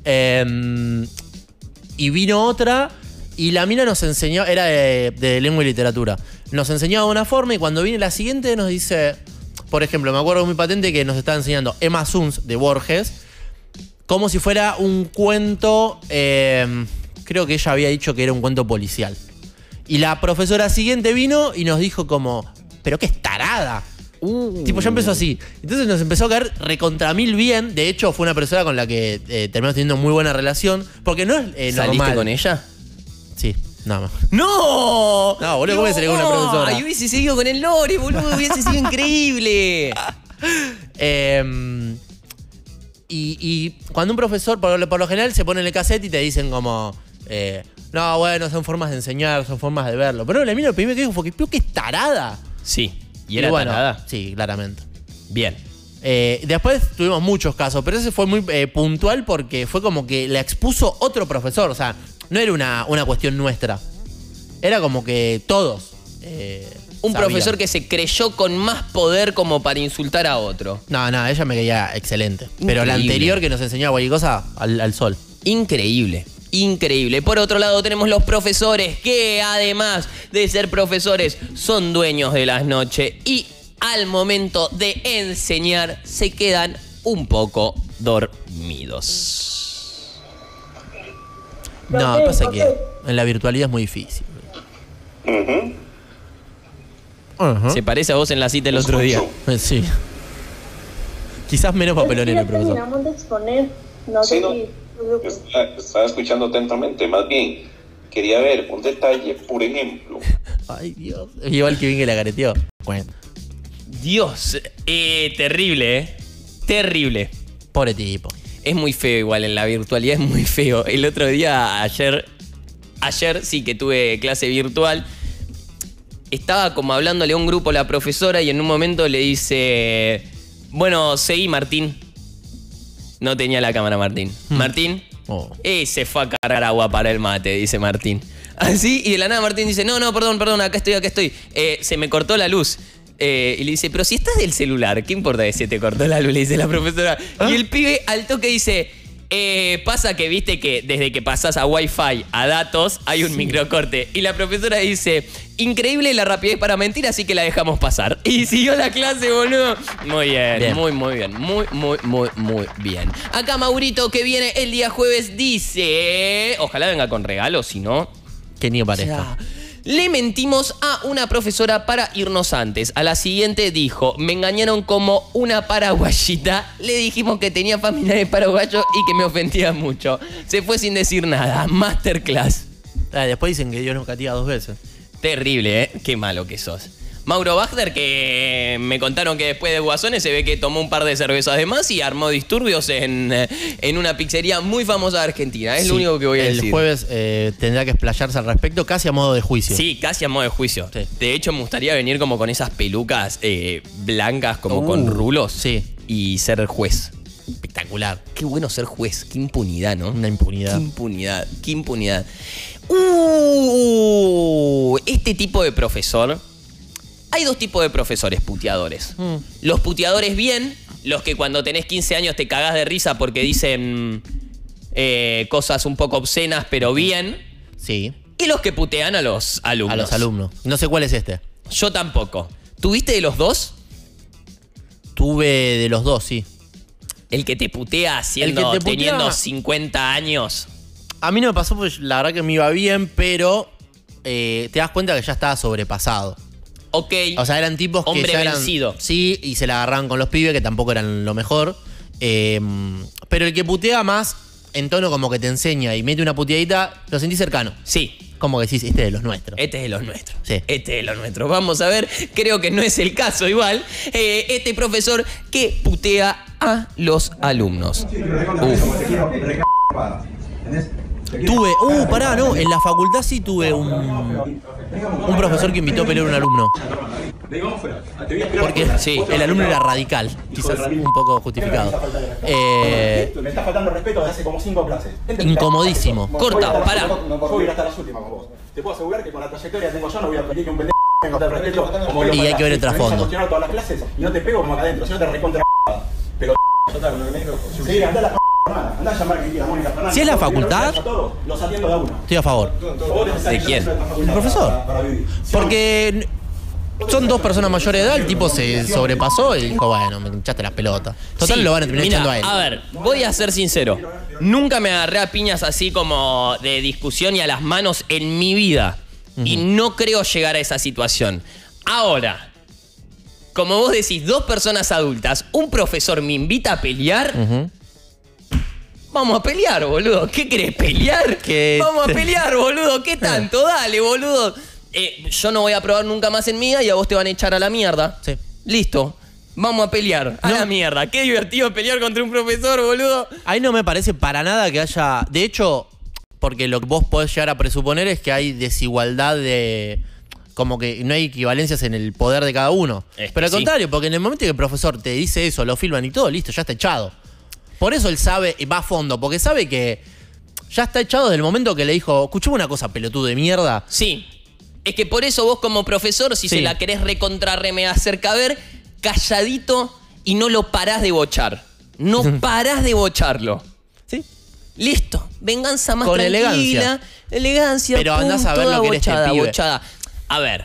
Y vino otra y la mina nos enseñó, era de lengua y literatura. Nos enseñaba de una forma y cuando viene la siguiente nos dice, por ejemplo, me acuerdo muy patente que nos estaba enseñando Emma Suns de Borges, como si fuera un cuento, creo que ella había dicho que era un cuento policial. Y la profesora siguiente vino y nos dijo como, pero qué tarada. Tipo, ya empezó así. Entonces nos empezó a caer recontra mil bien. De hecho, fue una persona con la que terminamos teniendo muy buena relación. Porque no es ¿Saliste normal. con ella? Sí, nada más. ¡No! No, boludo, ¿cómo salí con una profesora? Ay, hubiese seguido con el Lore, boludo. Hubiese sido increíble. Y cuando un profesor, por lo general, se pone en el cassette y te dicen como... no, bueno, son formas de enseñar, son formas de verlo. Pero la mina lo primero que dijo fue que es tarada. Sí. ¿Y era bueno, tarada? Sí, claramente. Bien. Después tuvimos muchos casos, pero ese fue muy puntual porque fue como que la expuso otro profesor. O sea, no era una cuestión nuestra. Era como que todos un sabían. profesor que se creyó con más poder como para insultar a otro. No, ella me caía excelente. Pero la anterior que nos enseñaba cualquier cosa, al sol. Increíble. Increíble. Por otro lado tenemos los profesores que además de ser profesores son dueños de las noches y al momento de enseñar se quedan un poco dormidos. No, pasa que en la virtualidad es muy difícil. Se parece a vos en la cita el otro día. Sí. Quizás menos papelonero el profesor. Terminamos de exponer. No sé si... Estaba escuchando atentamente, más bien quería ver un detalle, por ejemplo. Ay, Dios. Igual que bien que la gareteó. Bueno. Dios, terrible, ¿eh? Terrible. Pobre tipo. Es muy feo igual, en la virtualidad es muy feo. El otro día, ayer sí que tuve clase virtual, estaba como hablándole a un grupo la profesora y en un momento le dice, bueno, seguí Martín. No tenía la cámara Martín. Martín, se fue a cargar agua para el mate, dice Martín. Así, y de la nada Martín dice, no, perdón, acá estoy. Se me cortó la luz. Y le dice, pero si estás del celular, ¿qué importa que se te cortó la luz? Le dice la profesora. Y el pibe al toque dice, pasa que viste que desde que pasás a Wi-Fi a datos hay un microcorte. Y la profesora dice, increíble la rapidez para mentir, así que la dejamos pasar. Y siguió la clase, boludo. Muy bien. Muy bien. Muy bien. Acá Maurito, que viene el día jueves, dice, ojalá venga con regalos, si no... Que ni aparezca. Le mentimos a una profesora para irnos antes. A la siguiente dijo, me engañaron como una paraguayita. Le dijimos que tenía familiares paraguayos y que me ofendía mucho. Se fue sin decir nada. Masterclass. Después dicen que Dios nos castiga 2 veces. Terrible, ¿eh? Qué malo que sos. Mauro Bachner, que me contaron que después de Guasones se ve que tomó un par de cervezas de más y armó disturbios en una pizzería muy famosa de Argentina. Es lo único que voy a decir. El jueves tendrá que explayarse al respecto, casi a modo de juicio. Sí, casi a modo de juicio. Sí. De hecho, me gustaría venir como con esas pelucas blancas, como con rulos. Sí. Y ser juez. Espectacular. Qué bueno ser juez. Qué impunidad, ¿no? Una impunidad. Qué impunidad. Qué impunidad. Este tipo de profesor... Hay 2 tipos de profesores puteadores. Los puteadores bien, los que cuando tenés 15 años te cagás de risa porque dicen cosas un poco obscenas, pero bien. Sí. Y los que putean a los alumnos. A los alumnos. No sé cuál es este. Yo tampoco. ¿Tuviste de los 2? Tuve de los 2, sí. El que te putea teniendo 50 años. A mí no me pasó porque la verdad que me iba bien, pero te das cuenta que ya estaba sobrepasado. Ok. O sea, eran tipos que ya eran vencido. Sí, y se la agarraban con los pibes, que tampoco eran lo mejor. Pero el que putea más, en tono como que te enseña y mete una puteadita, lo sentís cercano. Sí. Como que decís, este es de los nuestros. Este es de los nuestros. Sí. Este es de los nuestros. Vamos a ver, creo que no es el caso igual. Este profesor que putea a los alumnos. Tuve, en la facultad sí tuve un profesor que invitó a pelear a un alumno. Porque sí, el alumno era radical, quizás un poco justificado. Me está faltando respeto desde hace como 5 clases. Incomodísimo. Corta, pará. No puedo ir hasta las últimas con vos. Te puedo asegurar que con la trayectoria que tengo yo no voy a pedir que un pendejo tenga el respeto como lo Y hay que ver el trasfondo. Me a cuestionar todas las clases y no te pego como acá adentro, si no te recontra pero sí, anda a la anda a llamar a Cristina Mónica Fernández. Si es la facultad, los atiendo de a uno. Estoy a favor. ¿De quién? El profesor. Porque son 2 personas mayores de edad, el tipo se sobrepasó y dijo, bueno, me hinchaste las pelotas. Total, lo van a terminar echando a él. A ver, voy a ser sincero. Nunca me agarré a piñas así como de discusión y a las manos en mi vida. Y no creo llegar a esa situación. Ahora, como vos decís, 2 personas adultas, un profesor me invita a pelear... Vamos a pelear, boludo. ¿Qué querés, pelear? Vamos a pelear, boludo. ¿Qué tanto? Dale, boludo. Yo no voy a probar nunca más en mía y a vos te van a echar a la mierda. Sí. Listo. Vamos a pelear. A la mierda. Qué divertido pelear contra un profesor, boludo. Ahí no me parece para nada que haya... De hecho, porque lo que vos podés llegar a presuponer es que hay desigualdad de... Como que no hay equivalencias en el poder de cada uno. Pero al contrario, porque en el momento que el profesor te dice eso, lo filman y todo, listo, ya está echado. Por eso él sabe, va a fondo, porque sabe que ya está echado desde el momento que le dijo, escuchame una cosa, pelotudo de mierda. Sí. Es que por eso vos como profesor, si se la querés recontrarme hacer caber, calladito y no lo parás de bochar. No parás de bocharlo. Sí. Listo. Venganza más con tranquila. Elegancia. Pero andás a ver lo que eres este pibe. Bochada. A ver.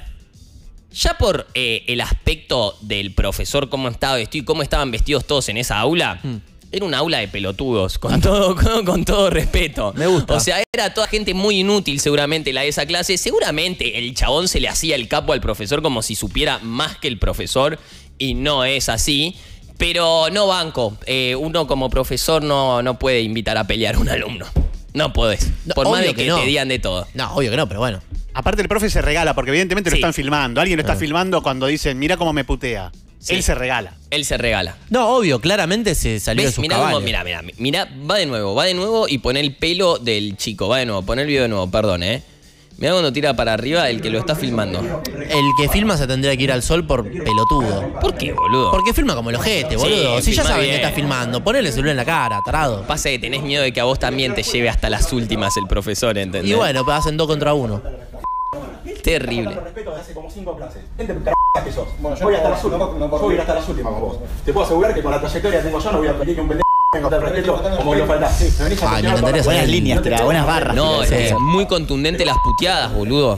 Ya por el aspecto del profesor, cómo estaba vestido y cómo estaban vestidos todos en esa aula... Era un aula de pelotudos, con todo respeto. Me gusta. O sea, era toda gente muy inútil seguramente la de esa clase. Seguramente el chabón se le hacía el capo al profesor como si supiera más que el profesor y no es así. Pero no banco. Uno como profesor no puede invitar a pelear a un alumno. No podés. Por más de que te digan de todo. No, obvio que no, pero bueno. Aparte el profe se regala porque evidentemente lo están filmando. Alguien lo está filmando cuando dicen, mira cómo me putea. Sí. Él se regala. Él se regala. No, obvio, claramente se salió de sus cabales. Mirá, va de nuevo y pone el pelo del chico. Va de nuevo, pon el video de nuevo, perdón, Mirá cuando tira para arriba el que lo está filmando. El que filma se tendría que ir al sol por pelotudo. ¿Por qué, boludo? Porque filma como el ojete, boludo. Sí, si ya saben bien. que está filmando, ponele el celular en la cara, tarado. Pasa que tenés miedo de que a vos también te lleve hasta las últimas el profesor, ¿entendés? Y bueno, pues hacen 2 contra 1. Terrible. Respeto desde hace como 5 clases. Gente que sos. Bueno, yo voy hasta las últimas. No puedo ir hasta las últimas con vos. Te puedo asegurar que con la trayectoria que tengo yo no voy a pedir que un pendejo tenga el respeto como lo faltás. Ay, me encantaría saber. Buenas líneas, buenas barras. No, es muy contundente las puteadas, boludo.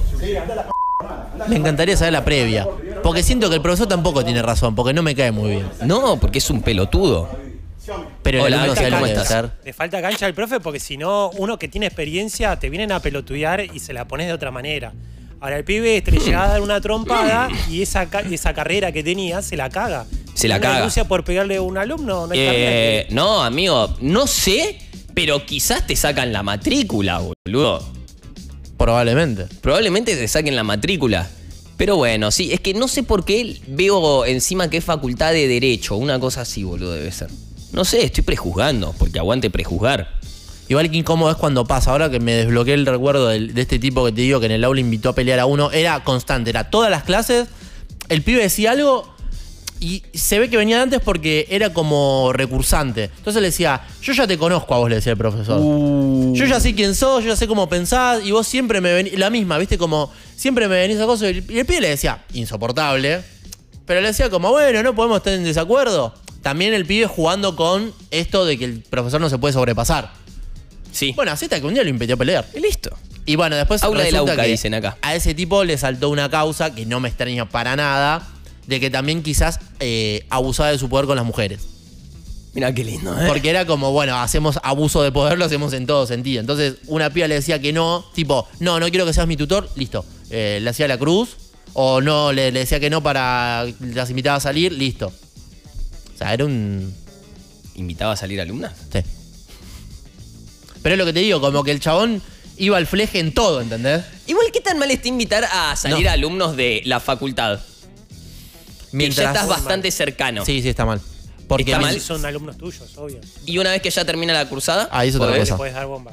Me encantaría saber la previa. Porque siento que el profesor tampoco tiene razón, porque no me cae muy bien. No, porque es un pelotudo. Pero el alumno sabe lo que debe hacer. Le falta cancha al profe porque si no, uno que tiene experiencia te vienen a pelotudear y se la pones de otra manera. Ahora el pibe le llega a dar una trompada y esa carrera que tenía se la caga. Se la Una caga. denuncia por pegarle a un alumno, no hay carrera. No, amigo, no sé, pero quizás te sacan la matrícula, boludo. Probablemente. Probablemente te saquen la matrícula. Pero bueno, sí, es que no sé por qué veo encima que es facultad de Derecho. Una cosa así, boludo, debe ser. No sé, estoy prejuzgando, porque aguante prejuzgar. Igual que incómodo es cuando pasa. Ahora que me desbloqueé el recuerdo de este tipo que te digo que en el aula invitó a pelear a uno, era constante, era todas las clases, el pibe decía algo y se ve que venía de antes porque era como recursante. Entonces le decía, yo ya te conozco a vos, le decía el profesor. Yo ya sé quién sos, yo ya sé cómo pensás y vos siempre me venís, la misma, viste, como siempre me venís a cosas. Y el pibe le decía, insoportable, pero le decía como, bueno, no podemos estar en desacuerdo. También el pibe jugando con esto de que el profesor no se puede sobrepasar. Sí. Bueno, así hasta que un día lo invitó a pelear. Y listo. Y bueno, después Aula de la resulta UCA, que dicen acá. a ese tipo le saltó una causa que no me extraña para nada, de que también quizás abusaba de su poder con las mujeres. Mirá qué lindo, Porque era como, bueno, hacemos abuso de poder, lo hacemos en todo sentido. Entonces, una piba le decía que no, tipo, no quiero que seas mi tutor, listo. Le hacía la cruz, o no, le decía que no para las invitaba a salir, listo. O sea, era un... ¿Invitaba a salir alumnas? Sí. Pero es lo que te digo, como que el chabón iba al fleje en todo, ¿entendés? Igual, ¿qué tan mal está invitar a salir a alumnos de la facultad? Mientras ya estás bastante cercano. Sí, está mal. Porque ¿Está mal? Son alumnos tuyos, obvio. Y una vez que ya termina la cursada, ahí es otra cosa. Le puedes dar bomba.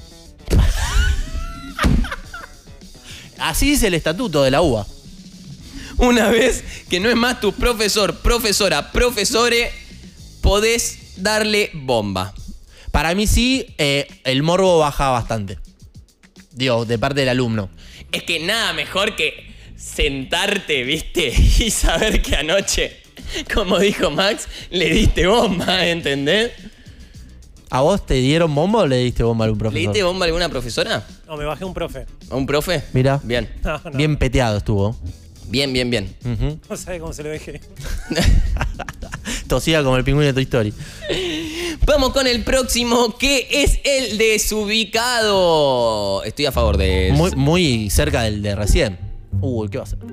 Así dice el estatuto de la UBA. Una vez que no es más tu profesor, profesora, profesore, podés darle bomba. Para mí sí, el morbo baja bastante. Digo, de parte del alumno. Es que nada mejor que sentarte, ¿viste? Y saber que anoche, como dijo Max, le diste bomba, ¿entendés? ¿A vos te dieron bomba o le diste bomba a algún profesor? ¿Le diste bomba a alguna profesora? No, me bajé un profe. ¿A un profe? Mira. Bien. No. Bien peteado estuvo. Bien. No sabe cómo se lo dejé. Tosía como el pingüino de Toy Story. Vamos con el próximo, que es el desubicado. Estoy a favor de... Muy cerca del de recién. Uy, ¿qué va a hacer?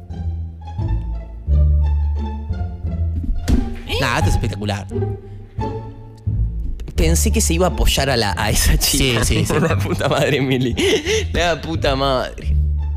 Nah, este es espectacular. Pensé que se iba a apoyar a esa chica. Sí. La puta madre, Mili. La puta madre.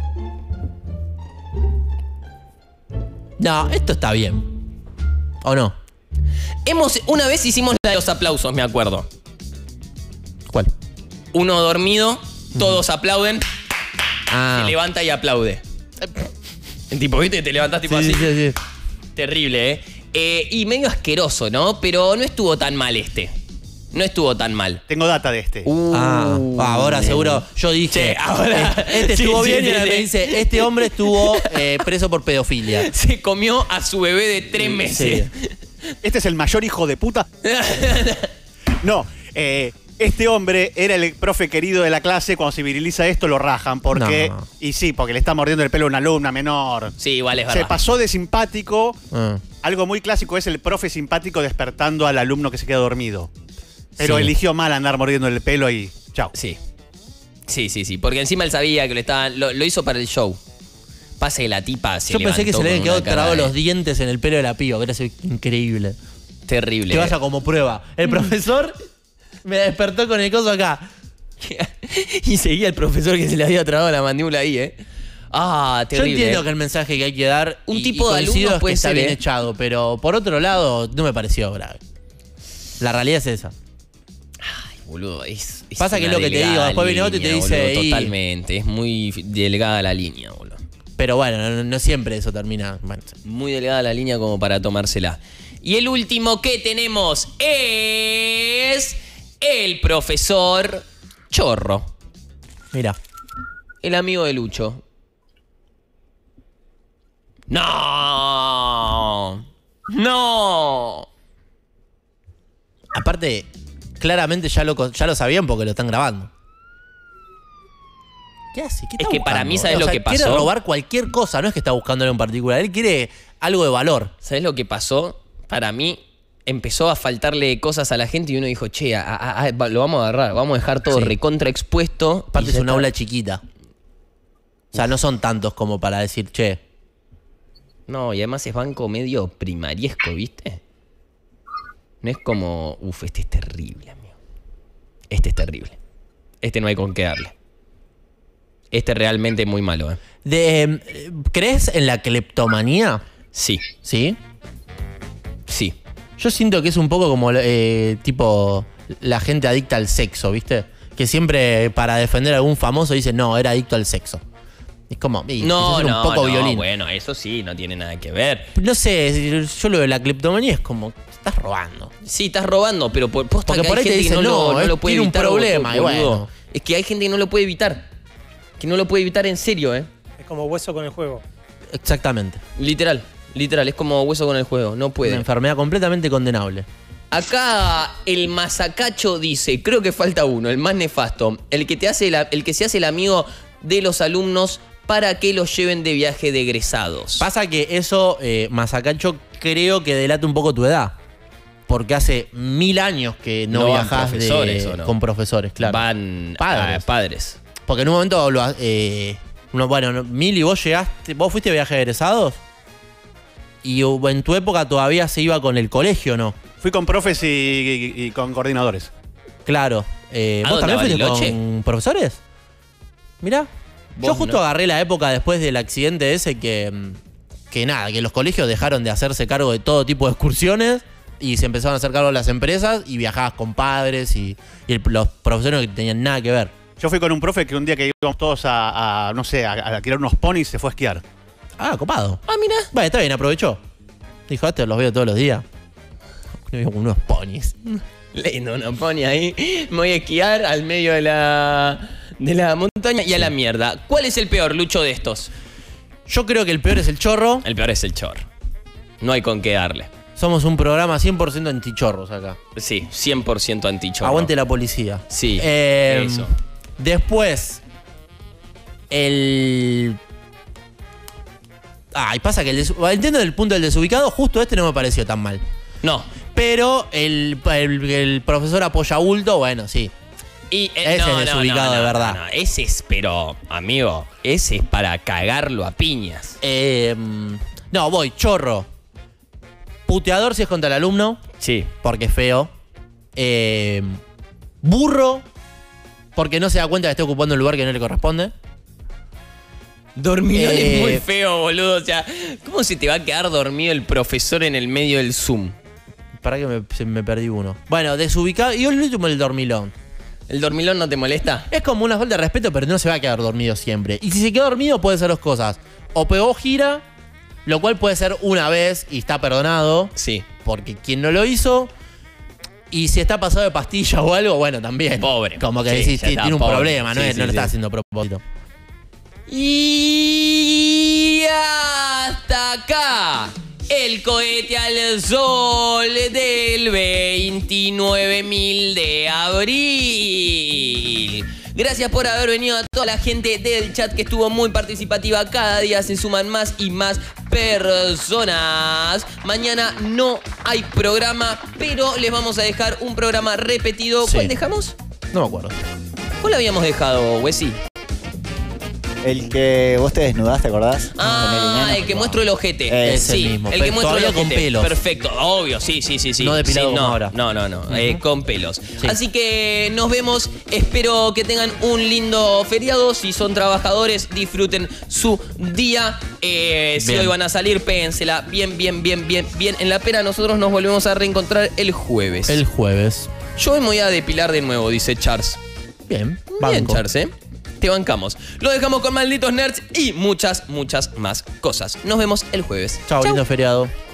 No, esto está bien. ¿O no? Una vez hicimos la de los aplausos, me acuerdo. ¿Cuál? Uno dormido, todos aplauden, se levanta y aplaude. El tipo, ¿viste? Te levantás tipo así. Sí. Terrible, y medio asqueroso, ¿no? Pero no estuvo tan mal este. No estuvo tan mal. Tengo data de este. Ahora seguro. Yo dije, ahora este estuvo bien y ahora me dice, este hombre estuvo preso por pedofilia. Se comió a su bebé de 3 meses. Sí. ¿Este es el mayor hijo de puta? No, este hombre era el profe querido de la clase. Cuando se viriliza esto lo rajan porque... No. Y sí, porque le está mordiendo el pelo a una alumna menor. Sí, igual es verdad. Se pasó de simpático. Algo muy clásico es el profe simpático despertando al alumno que se queda dormido. Pero eligió mal andar mordiendo el pelo y chao. Sí, porque encima él sabía que lo hizo para el show. Pase la tipa, Yo pensé que se le habían quedado trabados los dientes en el pelo de la piba, que era increíble. Terrible. Que vaya como prueba. El profesor me despertó con el coso acá. Y seguía el profesor que se le había trabado la mandíbula ahí, terrible. Yo entiendo que el mensaje que hay que dar un tipo de coincido alumno es puede que está ser, bien echado, pero por otro lado no me pareció grave. La realidad es esa. Boludo, es pasa que es lo que te digo, después viene otro y te dice... Boludo, totalmente, es muy delgada la línea, boludo. Pero bueno, no siempre eso termina... Bueno. Muy delgada la línea como para tomársela. Y el último que tenemos es... el profesor Chorro. Mira. El amigo de Lucho. ¡No! Aparte, claramente ya lo sabían porque lo están grabando. ¿Qué hace? ¿Qué está es que buscando? para mí, ¿sabes lo que pasó? Quiere robar cualquier cosa, no es que está buscándolo en particular. Él quiere algo de valor. ¿Sabes lo que pasó? Para mí, empezó a faltarle cosas a la gente y uno dijo, che, lo vamos a agarrar, vamos a dejar todo recontra expuesto. Aparte es un aula chiquita. O sea, no son tantos como para decir, che. No, y además es banco medio primariesco, ¿viste? No es como, este es terrible, amigo. Este es terrible. Este no hay con qué darle. Este es realmente muy malo, ¿Crees en la cleptomanía? Sí. ¿Sí? Sí. Yo siento que es un poco como tipo la gente adicta al sexo, ¿viste? Que siempre para defender a algún famoso dice, no, era adicto al sexo. Es como, un poco violín. Bueno, eso sí, no tiene nada que ver. No sé, yo lo de la cleptomanía es como, estás robando. Sí, estás robando, pero posta que por hay ahí te gente que dicen, no lo puede tiene evitar. un problema, y bueno. Es que hay gente que no lo puede evitar. Que no lo puede evitar en serio, Es como hueso con el juego. Exactamente. Literal, es como hueso con el juego, no puede. Una enfermedad completamente condenable. Acá el masacacho dice, creo que falta uno, el más nefasto, el que se hace el amigo de los alumnos para que los lleven de viaje de egresados. Pasa que eso, Masacacho, creo que delata un poco tu edad. Porque hace 1000 años que no viajás con profesores, claro. Van padres. Porque en un momento, Mili, vos llegaste, vos fuiste de viaje de egresados y en tu época todavía se iba con el colegio, ¿no? Fui con profes y con coordinadores. Claro. ¿Vos también fuiste con profesores? Mirá. Yo justo agarré la época después del accidente ese que los colegios dejaron de hacerse cargo de todo tipo de excursiones y se empezaron a hacer cargo de las empresas y viajabas con padres y los profesores no tenían nada que ver. Yo fui con un profe que un día que íbamos todos a alquilar unos ponis se fue a esquiar. Ah, copado. Ah, mira. Bueno, está bien, aprovechó. Dijo, los veo todos los días. Unos ponis. Lindo, una pony ahí. Me voy a esquiar al medio de la montaña y a la mierda. ¿Cuál es el peor, Lucho, de estos? Yo creo que el peor es el chorro. El peor es el chorro. No hay con qué darle. Somos un programa 100% antichorros acá. Sí, 100% antichorro. Aguante la policía. Sí, eso. Después, pasa que entiendo el punto del desubicado, justo este no me pareció tan mal. No. Pero el profesor apoyabulto, bueno, sí. Ese es desubicado de verdad. No, ese es, pero, amigo, ese es para cagarlo a piñas. Chorro. Puteador si es contra el alumno. Sí. Porque es feo. Burro. Porque no se da cuenta que está ocupando un lugar que no le corresponde. Dormidor es muy feo, boludo. O sea, ¿cómo se te va a quedar dormido el profesor en el medio del Zoom? Para que me perdí uno. Bueno, desubicado. Y el último, el dormilón. ¿El dormilón no te molesta? Es como una falta de respeto, pero no se va a quedar dormido siempre. Y si se queda dormido, puede ser dos cosas. O pegó gira, lo cual puede ser una vez y está perdonado. Sí. Porque quien no lo hizo. Y si está pasado de pastilla o algo, bueno, también. Pobre. Como que decís, tiene un problema, no lo está haciendo a propósito. Y hasta acá el cohete al sol del 29.000 de abril. Gracias por haber venido a toda la gente del chat que estuvo muy participativa. Cada día se suman más y más personas. Mañana no hay programa, pero les vamos a dejar un programa repetido. Sí. ¿Cuál dejamos? No me acuerdo. ¿Cuál habíamos dejado, Wesi? El que vos te desnudás, ¿te acordás? El que muestro el ojete. Ese sí, mismo. El que muestro el ojete. Con pelos. Perfecto, obvio, sí. No depilado como ahora. No. Con pelos. Sí. Así que nos vemos. Espero que tengan un lindo feriado. Si son trabajadores, disfruten su día. Si hoy van a salir, péguensela bien en la pera. Nosotros nos volvemos a reencontrar el jueves. Yo me voy a depilar de nuevo, dice Charles. Bien, Charles, te bancamos. Lo dejamos con Malditos Nerds y muchas más cosas. Nos vemos el jueves. Chao, lindo feriado.